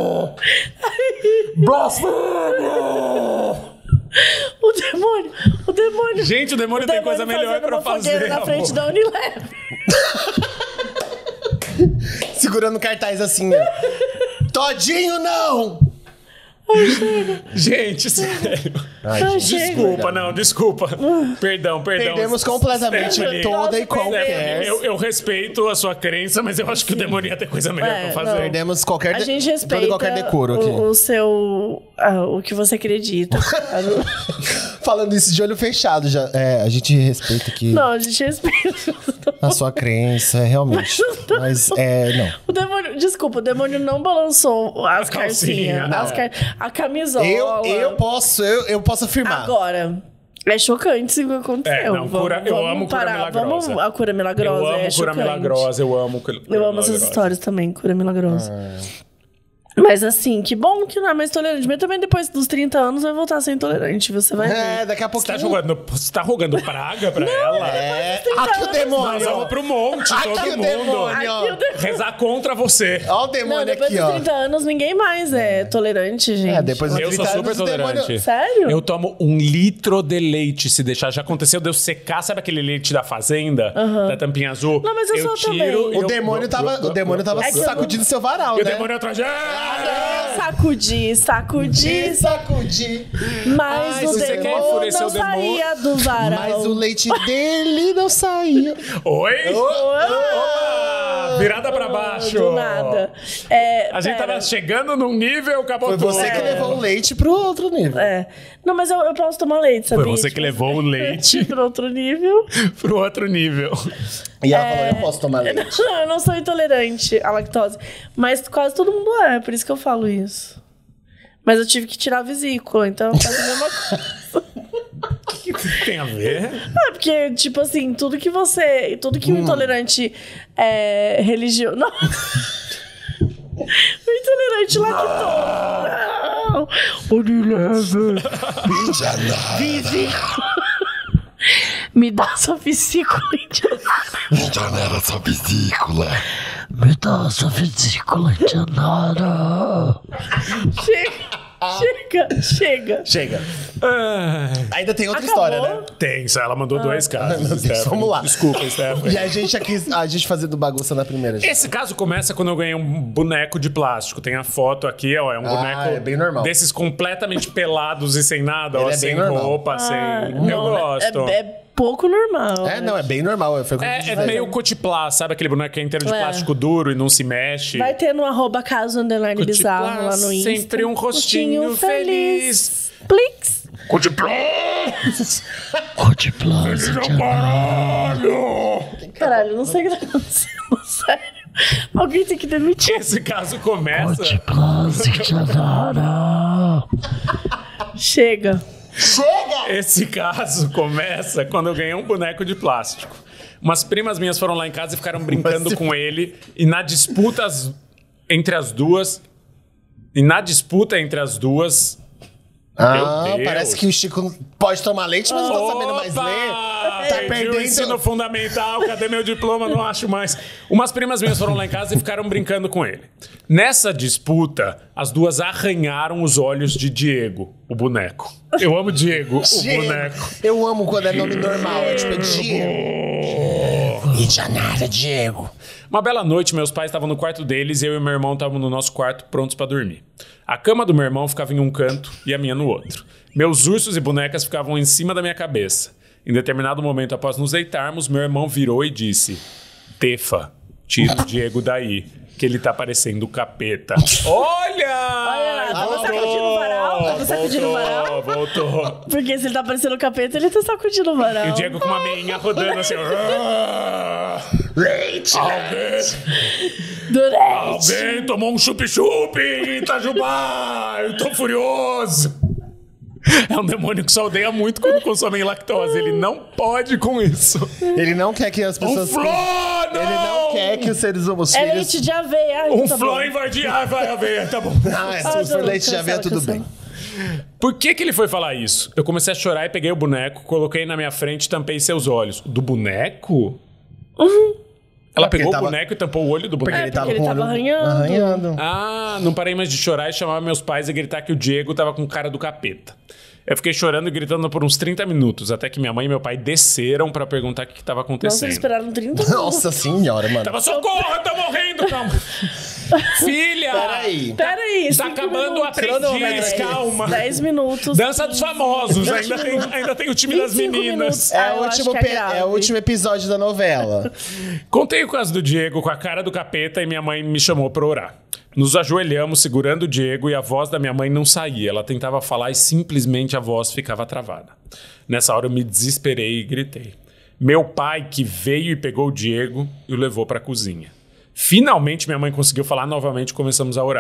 Blasfêmia! O demônio, o demônio... Gente, o demônio tem coisa demônio melhor fazendo pra uma fogueira fazer. na frente amor. da Unilever. Segurando cartaz assim, ó. Todinho, não! Gente, sério. Ai, Ai, gente. chega. Desculpa, não, desculpa. Perdão, perdão. Perdemos completamente Stephanie, toda e Nossa, qualquer... Eu, eu respeito a sua crença, mas eu acho que o demônio ia ter coisa melhor É, pra fazer. não. Perdemos qualquer... A de- gente todo e respeita qualquer decoro aqui. o, o seu... ah, o que você acredita. Falando isso de olho fechado já. É, a gente respeita aqui Não, a gente respeita. a sua crença, realmente. Mas, é, não. O demônio... Desculpa, o demônio não balançou as A calcinha, calcinhas. não. As car... A camisola. Eu, eu posso, eu, eu posso afirmar. Agora, É chocante isso que aconteceu. É, não, cura- vamos, eu vamos amo cura parar. milagrosa. Vamos, a cura milagrosa Eu amo é cura chocante. milagrosa, eu amo cura Eu amo essas milagrosa. histórias também, cura milagrosa. Mas assim, que bom que não é mais tolerante. Mas também depois dos trinta anos vai voltar a ser intolerante, você vai ver. É, daqui a Você tá, pouquinho... jogando, você tá rogando praga pra ela? É, aqui o Nós demônio. vamos pro monte, Aqui todo o mundo. demônio. Aqui o de- Rezar contra você. Ó o Não, demônio depois aqui, dos ó. trinta anos ninguém mais é tolerante, gente. É, depois dos Eu sou trinta super anos, o demônio- tolerante. Sério? Eu tomo um litro de leite se deixar. Já aconteceu de eu secar, sabe aquele leite da fazenda? Da tampinha azul? Não, mas eu sou tiro também. e O eu- demônio tava, o demônio tava É que eu sacudindo seu varal, E o né? demônio atrás. Ah! Sacudi, sacudi, De sacudir. mas Ai, o se você quer demônio enfurecer não o demônio- saía do varal. Mas o leite dele não saiu. Oi? Opa! Virada pra baixo. Do nada. É, A gente pera. tava chegando num nível, acabou Foi tudo. você que levou o leite pro outro nível. É. Não, mas eu, eu posso tomar leite, sabia? Foi você que levou o leite Para outro nível. pro outro nível. E ela falou, eu posso tomar leite. Não, eu não sou intolerante à lactose. Mas quase todo mundo é, por isso que eu falo isso. Mas eu tive que tirar a vesícula, então eu faço a mesma coisa. O que tem a ver? Ah, porque, tipo assim, tudo que você... Tudo que um intolerante é religioso... Não. O intolerante lactose. Não. Unilever. Vesícula. Me dá sua vesícula, indianara. Indianara, sua vesícula. Me dá essa vesícula indianara. Chega, chega, chega. Chega. Ai, Ainda tem outra Acabou? história, né? tem, só ela mandou dois Ai, casos. meu Deus, Stephanie. vamos lá. Desculpa, Stephanie. E a gente aqui, a gente fazendo bagunça na primeira. gente. Esse caso começa quando eu ganhei um boneco de plástico. Tem a foto aqui, ó. É um Ah, boneco é bem normal. desses completamente pelados e sem nada, Ele ó. é Sem bem normal. roupa, sem. eu Não, gosto. É, é pouco normal. É, não, é bem normal. Foi o que eu quis É, é dizer. meio cotiplá, sabe aquele boneco que é inteiro de É. plástico duro e não se mexe? Vai ter no arroba caso underline bizarro Cotiplá, lá no Insta. sempre um rostinho feliz. Plix. Cotiplá! Cotiplase Caralho! Caralho, não sei o que tá acontecendo, sério. Alguém tem que demitir. Esse caso começa. Cotiplase indianara. Chega. Esse caso começa quando eu ganhei um boneco de plástico. Umas primas minhas foram lá em casa e ficaram brincando Mas- com ele. E na disputa as- entre as duas. E na disputa entre as duas. Ah, Meu Deus. parece que o Chico pode tomar leite, mas não tá sabendo mais Opa! ler. Tá Perdi o perdendo. ensino fundamental, cadê meu diploma? Não acho mais. Umas primas minhas foram lá em casa e ficaram brincando com ele. Nessa disputa, as duas arranharam os olhos de Diego, o boneco. Eu amo Diego, o Diego. boneco. Eu amo quando é nome normal, é tipo é Diego. Indianara, Diego. Uma bela noite, meus pais estavam no quarto deles e eu e meu irmão estávamos no nosso quarto, prontos pra dormir. A cama do meu irmão ficava em um canto e a minha no outro. Meus ursos e bonecas ficavam em cima da minha cabeça. Em determinado momento, após nos deitarmos, meu irmão virou e disse: Tefa, tira o Diego daí, que ele tá parecendo o capeta. Olha! Olha lá, tá sacudindo o varal? Tá sacudindo o varal? Voltou, voltou. Porque se ele tá parecendo o capeta, ele tá sacudindo o varal. E o Diego com uma meinha rodando assim. Leite. Alguém, Durante. alguém tomou um chup-chup em Itajubá! Eu tô furioso! É um demônio que só odeia muito quando consomem lactose. Ele não pode com isso. Ele não quer que as Um pessoas... flor, não! Ele não quer que os seres humanos... É leite de aveia. Ai, Um tá flor bom. invadir. Ah, vai haver, tá bom. Ah, é, Ah, se for não, leite de aveia, cancela, tudo cancela. bem. Por que que ele foi falar isso? Eu comecei a chorar e peguei o boneco, coloquei na minha frente e tampei seus olhos. Do boneco? Ela É porque pegou tava- o boneco e tampou o olho do boneco? Porque ele tava, porque ele com o tava olho arranhando. arranhando. Ah, não parei mais de chorar e chamar meus pais e gritar que o Diego tava com cara do capeta. Eu fiquei chorando e gritando por uns trinta minutos, até que minha mãe e meu pai desceram pra perguntar o que, que tava Nossa, acontecendo. eles esperaram trinta minutos. Nossa senhora, mano. Tava, socorro, eu tô morrendo, calma. Filha! Peraí. Pera aí, Tá cinco acabando o minutos. aprendiz, calma. dez minutos. Dança dos famosos, ainda tem, ainda tem o time das vinte e cinco meninas. minutos. É, Ah, o eu acho último que é pe- grave. é o último episódio da novela. Contei o caso do Diego com a cara do capeta e minha mãe me chamou pra orar. Nos ajoelhamos segurando o Diego e a voz da minha mãe não saía. Ela tentava falar e simplesmente a voz ficava travada. Nessa hora eu me desesperei e gritei. Meu pai que veio e pegou o Diego e o levou pra cozinha. Finalmente minha mãe conseguiu falar novamente e começamos a orar.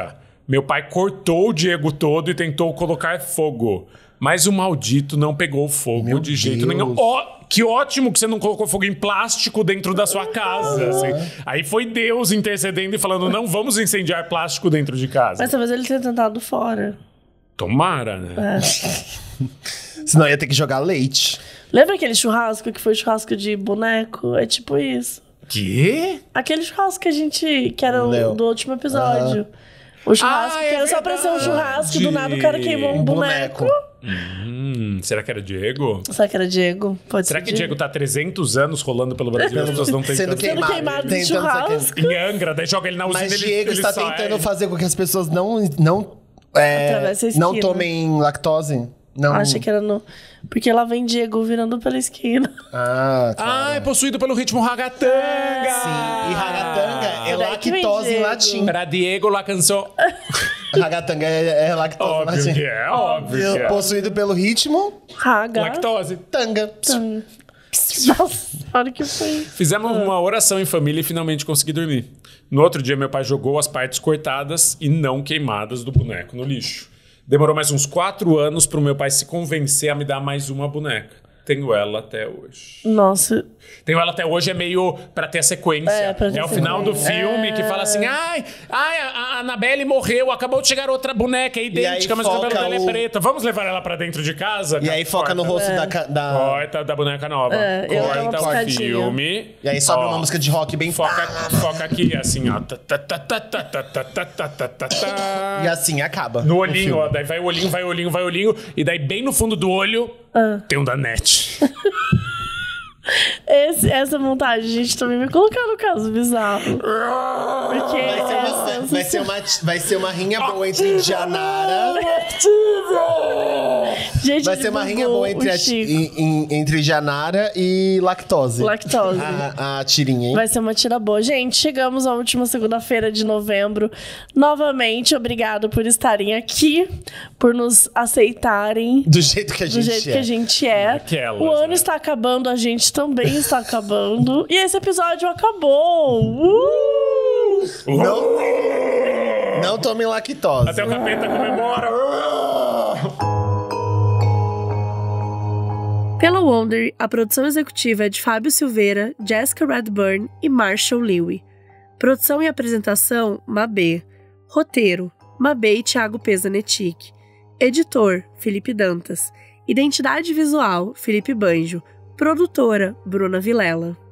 Meu pai cortou o Diego todo e tentou colocar fogo. Mas o maldito não pegou fogo Meu de jeito Deus. nenhum. Ó, que ótimo que você não colocou fogo em plástico dentro da sua casa. assim. Aí foi Deus intercedendo e falando, não vamos incendiar plástico dentro de casa. Mas talvez ele tenha tentado fora. Tomara, né? Senão ia ter que jogar leite. Lembra aquele churrasco que foi churrasco de boneco? É tipo isso. Quê? Aquele churrasco que a gente... Que era o Leu. do último episódio. O churrasco Ah, que é era só pra ser um verdade. churrasco. Do nada o cara queimou um boneco. Hum, será que era Diego? Será que era Diego? Pode Será ser que Diego tá há trezentos anos rolando pelo Brasil e as pessoas não têm Sendo tanto- queimado. queimado de tentando ser churrasco. queimado. Em Angra, daí joga ele na usina Mas ele, Diego ele está sai. tentando fazer com que as pessoas não, não, é, Atravessa a não esquina. tomem lactose. Não. Achei que era no... Porque lá vem Diego virando pela esquina. Ah, tá. Ah, é possuído pelo ritmo ragatanga. Sim. E ragatanga é Daí que vem lactose em Diego. latim. Era Diego la canção. Ragatanga é, é lactose em Óbvio latim. que é, óbvio que é. Possuído pelo ritmo, Raga. Lactose. tanga. Nossa, olha que foi. Fizemos uma oração em família e finalmente consegui dormir. No outro dia, meu pai jogou as partes cortadas e não queimadas do boneco no lixo. Demorou mais uns quatro anos pro meu pai se convencer a me dar mais uma boneca. Tenho ela até hoje. Nossa, Tenho ela até hoje é meio pra ter a sequência. É, É, pra ter o final do sequência. filme que fala assim: ai, ai, a a Annabelle morreu, acabou de chegar outra boneca, é idêntica, aí mas o cabelo foca dela é o- preto. Vamos levar ela pra dentro de casa? E aí foca no rosto da, ca- da... Corta da boneca nova. É, eu dou uma Corta o piscadinha. filme. E aí sobe Ó, uma música de rock bem... Foca, foca aqui, assim, ó. Tá, tá, tá, tá, tá, tá, tá, tá, tá, tá, tá, tá. E assim acaba. No o olhinho, filme. ó. Daí vai o olhinho, vai o olhinho, vai o olhinho. E daí bem no fundo do olho tem um Danete. esse, essa montagem, gente, também me colocar no caso bizarro. Porque Vai ser, é uma, vai, ser uma, vai ser uma rinha boa entre Janara. Gente, Vai ser uma rinha bugou boa entre, o a, Chico. em- em- entre Janara e lactose. Lactose. A, a tirinha, hein? Vai ser uma tira boa. Gente, chegamos à última segunda-feira de novembro. Novamente, obrigado por estarem aqui, por nos aceitarem Do jeito que a do gente jeito é. que a gente é. Aquelas, o ano né? está acabando, a gente também está acabando. E esse episódio acabou. Uh! Não, não tome lactose. Até o capeta comemora. Pela Wonder, a produção executiva é de Fábio Silveira, Jessica Redburn e Marshall Lewy. Produção e apresentação, Mabê. Roteiro, Mabê e Thiago Pesanetic. Editor, Felipe Dantas. Identidade visual, Felipe Banjo. Produtora, Bruna Vilela.